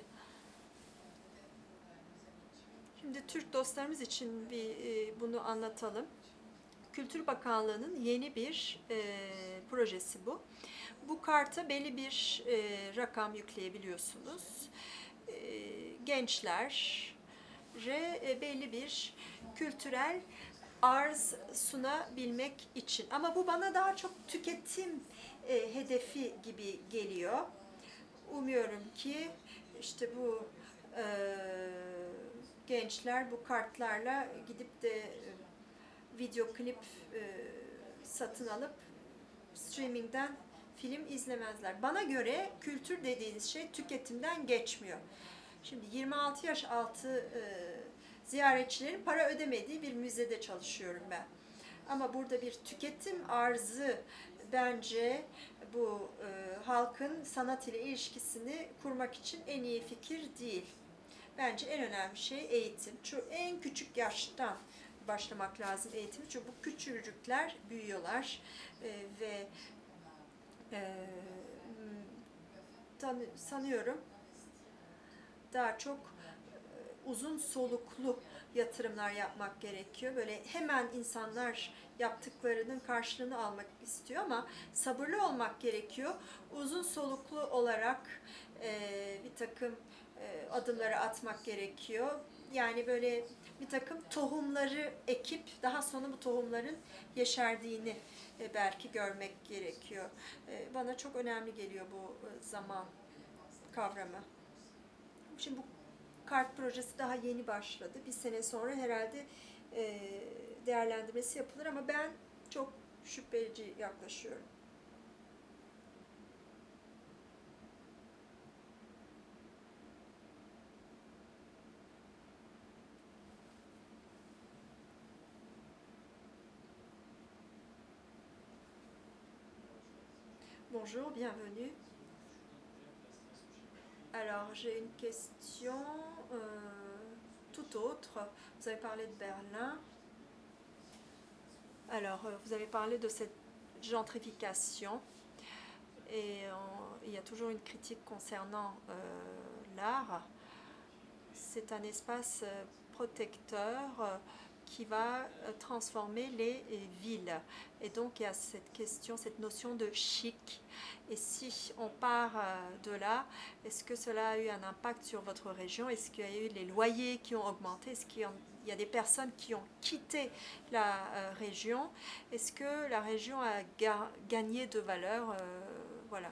Şimdi Türk dostlarımız için bir e, bunu anlatalım. Kültür Bakanlığı'nın yeni bir e, projesi bu. Bu karta belli bir e, rakam yükleyebiliyorsunuz. E, gençler e, belli bir kültürel arz sunabilmek için. Ama bu bana daha çok tüketim e, hedefi gibi geliyor. Umuyorum ki işte bu e, gençler bu kartlarla gidip de e, video klip e, satın alıp streamingden film izlemezler. Bana göre kültür dediğiniz şey tüketimden geçmiyor. Şimdi yirmi altı yaş altı e, ziyaretçilerin para ödemediği bir müzede çalışıyorum ben. Ama burada bir tüketim arzı bence bu e, halkın sanat ile ilişkisini kurmak için en iyi fikir değil. Bence en önemli şey eğitim. Çünkü en küçük yaştan başlamak lazım eğitimi. Çünkü bu küçücükler büyüyorlar e, ve e, tanı, sanıyorum daha çok uzun soluklu yatırımlar yapmak gerekiyor. Böyle hemen insanlar yaptıklarının karşılığını almak istiyor ama sabırlı olmak gerekiyor. Uzun soluklu olarak e, bir takım e, adımları atmak gerekiyor. Yani böyle bir takım tohumları ekip daha sonra bu tohumların yeşerdiğini e, belki görmek gerekiyor. E, bana çok önemli geliyor bu e, zaman kavramı. Şimdi bu kart projesi daha yeni başladı. Bir sene sonra herhalde e, değerlendirmesi yapılır ama ben çok şüpheci yaklaşıyorum. Bonjour, bienvenue. Alors, j'ai une question euh, tout autre. Vous avez parlé de Berlin. Alors, euh, vous avez parlé de cette gentrification. Et on, il y a toujours une critique concernant euh, l'art. C'est un espace euh, protecteur euh, qui va euh, transformer les euh, villes. Et donc, il y a cette question, cette notion de chic. Et si on part euh, de là, est-ce que cela a eu un impact sur votre région? Est-ce qu'il y a eu les loyers qui ont augmenté? Est-ce qu'il y a Il y a des personnes qui ont quitté la euh, région. Est-ce que la région a ga gagné de valeur? euh, Voilà.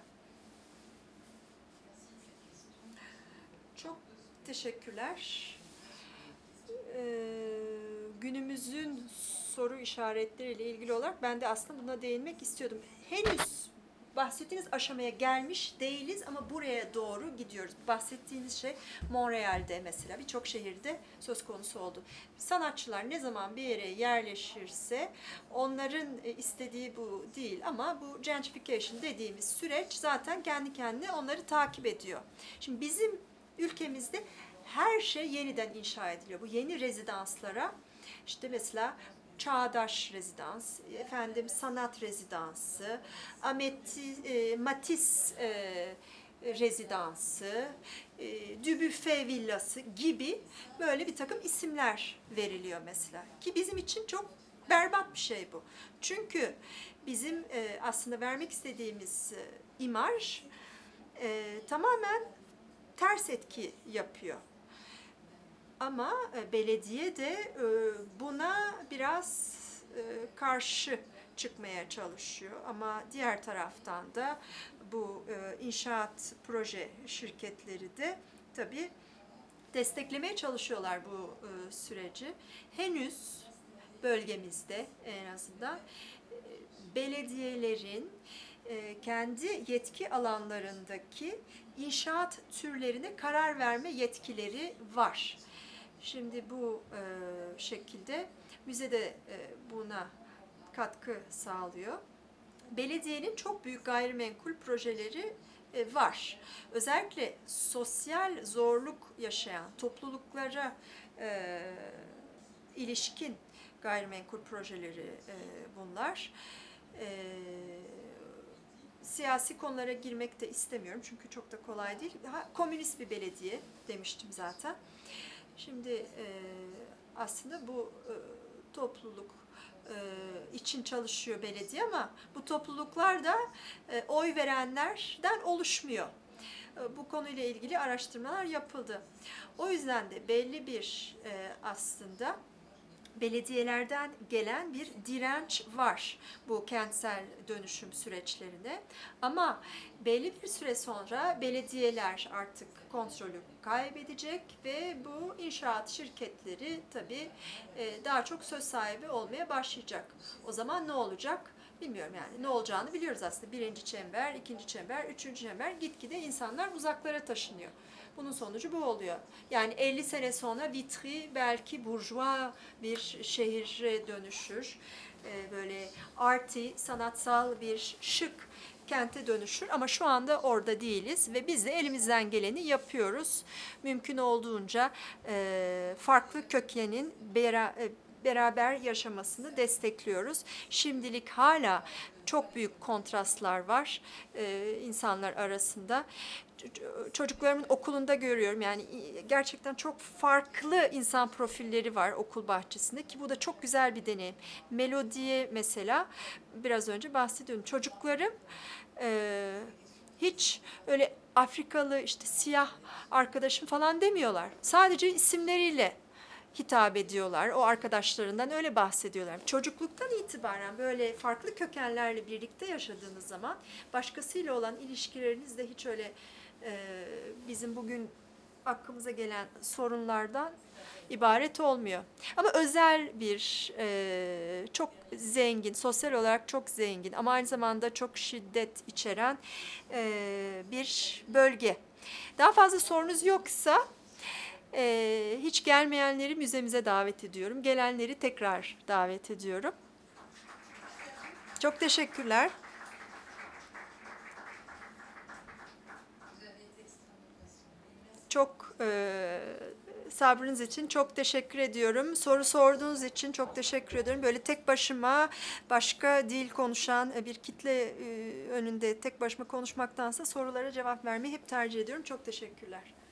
Çok teşekkürler. Ee, günümüzün soru işaretleriyle ilgili olarak ben de aslında buna değinmek istiyordum. Henüz bahsettiğiniz aşamaya gelmiş değiliz ama buraya doğru gidiyoruz. Bahsettiğiniz şey Montreal'de mesela birçok şehirde söz konusu oldu. Sanatçılar ne zaman bir yere yerleşirse onların istediği bu değil ama bu gentrification dediğimiz süreç zaten kendi kendine onları takip ediyor. Şimdi bizim ülkemizde her şey yeniden inşa ediliyor. Bu yeni rezidanslara işte mesela Çağdaş Rezidans, efendim sanat rezidansı, Ameti, e, Matisse e, rezidansı, e, Dubuffet villası gibi böyle bir takım isimler veriliyor mesela. Ki bizim için çok berbat bir şey bu. Çünkü bizim e, aslında vermek istediğimiz e, imaj e, tamamen ters etki yapıyor. Ama e, belediye de e, buna biraz e, karşı çıkmaya çalışıyor. Ama diğer taraftan da bu e, inşaat proje şirketleri de tabii desteklemeye çalışıyorlar bu e, süreci. Henüz bölgemizde en azından e, belediyelerin e, kendi yetki alanlarındaki inşaat türlerine karar verme yetkileri var. Şimdi bu e, şekilde müze de e, buna katkı sağlıyor. Belediyenin çok büyük gayrimenkul projeleri e, var. Özellikle sosyal zorluk yaşayan topluluklara e, ilişkin gayrimenkul projeleri e, bunlar. E, siyasi konulara girmek de istemiyorum çünkü çok da kolay değil. Ha, komünist bir belediye demiştim zaten. Şimdi e, aslında bu e, topluluk e, için çalışıyor belediye ama bu topluluklar da e, oy verenlerden oluşmuyor. E, bu konuyla ilgili araştırmalar yapıldı. O yüzden de belli bir e, aslında belediyelerden gelen bir direnç var bu kentsel dönüşüm süreçlerine. Ama belli bir süre sonra belediyeler artık kontrolü kaybedecek ve bu inşaat şirketleri tabii daha çok söz sahibi olmaya başlayacak. O zaman ne olacak? Bilmiyorum yani. Ne olacağını biliyoruz aslında. Birinci çember, ikinci çember, üçüncü çember gitgide insanlar uzaklara taşınıyor. Bunun sonucu bu oluyor. Yani elli sene sonra Vitry belki burjuva bir şehire dönüşür. Ee, böyle arty, sanatsal bir şık kente dönüşür ama şu anda orada değiliz ve biz de elimizden geleni yapıyoruz. Mümkün olduğunca e, farklı kökenin bera, e, beraber yaşamasını destekliyoruz. Şimdilik hala çok büyük kontrastlar var e, insanlar arasında. Çocuklarımın okulunda görüyorum yani gerçekten çok farklı insan profilleri var okul bahçesinde ki bu da çok güzel bir deneyim. Melodiye mesela biraz önce bahsediyorum. Çocuklarım e, hiç öyle Afrikalı işte siyah arkadaşım falan demiyorlar. Sadece isimleriyle hitap ediyorlar. O arkadaşlarından öyle bahsediyorlar. Çocukluktan itibaren böyle farklı kökenlerle birlikte yaşadığınız zaman başkasıyla olan ilişkileriniz de hiç öyle e, bizim bugün aklımıza gelen sorunlardan ibaret olmuyor. Ama özel bir, e, çok zengin, sosyal olarak çok zengin ama aynı zamanda çok şiddet içeren e, bir bölge. Daha fazla sorunuz yoksa Ee, hiç gelmeyenleri müzemize davet ediyorum. Gelenleri tekrar davet ediyorum. Çok teşekkürler. Çok e, sabrınız için çok teşekkür ediyorum. Soru sorduğunuz için çok teşekkür ediyorum. Böyle tek başıma başka dil konuşan bir kitle e, önünde tek başıma konuşmaktansa sorulara cevap vermeyi hep tercih ediyorum. Çok teşekkürler.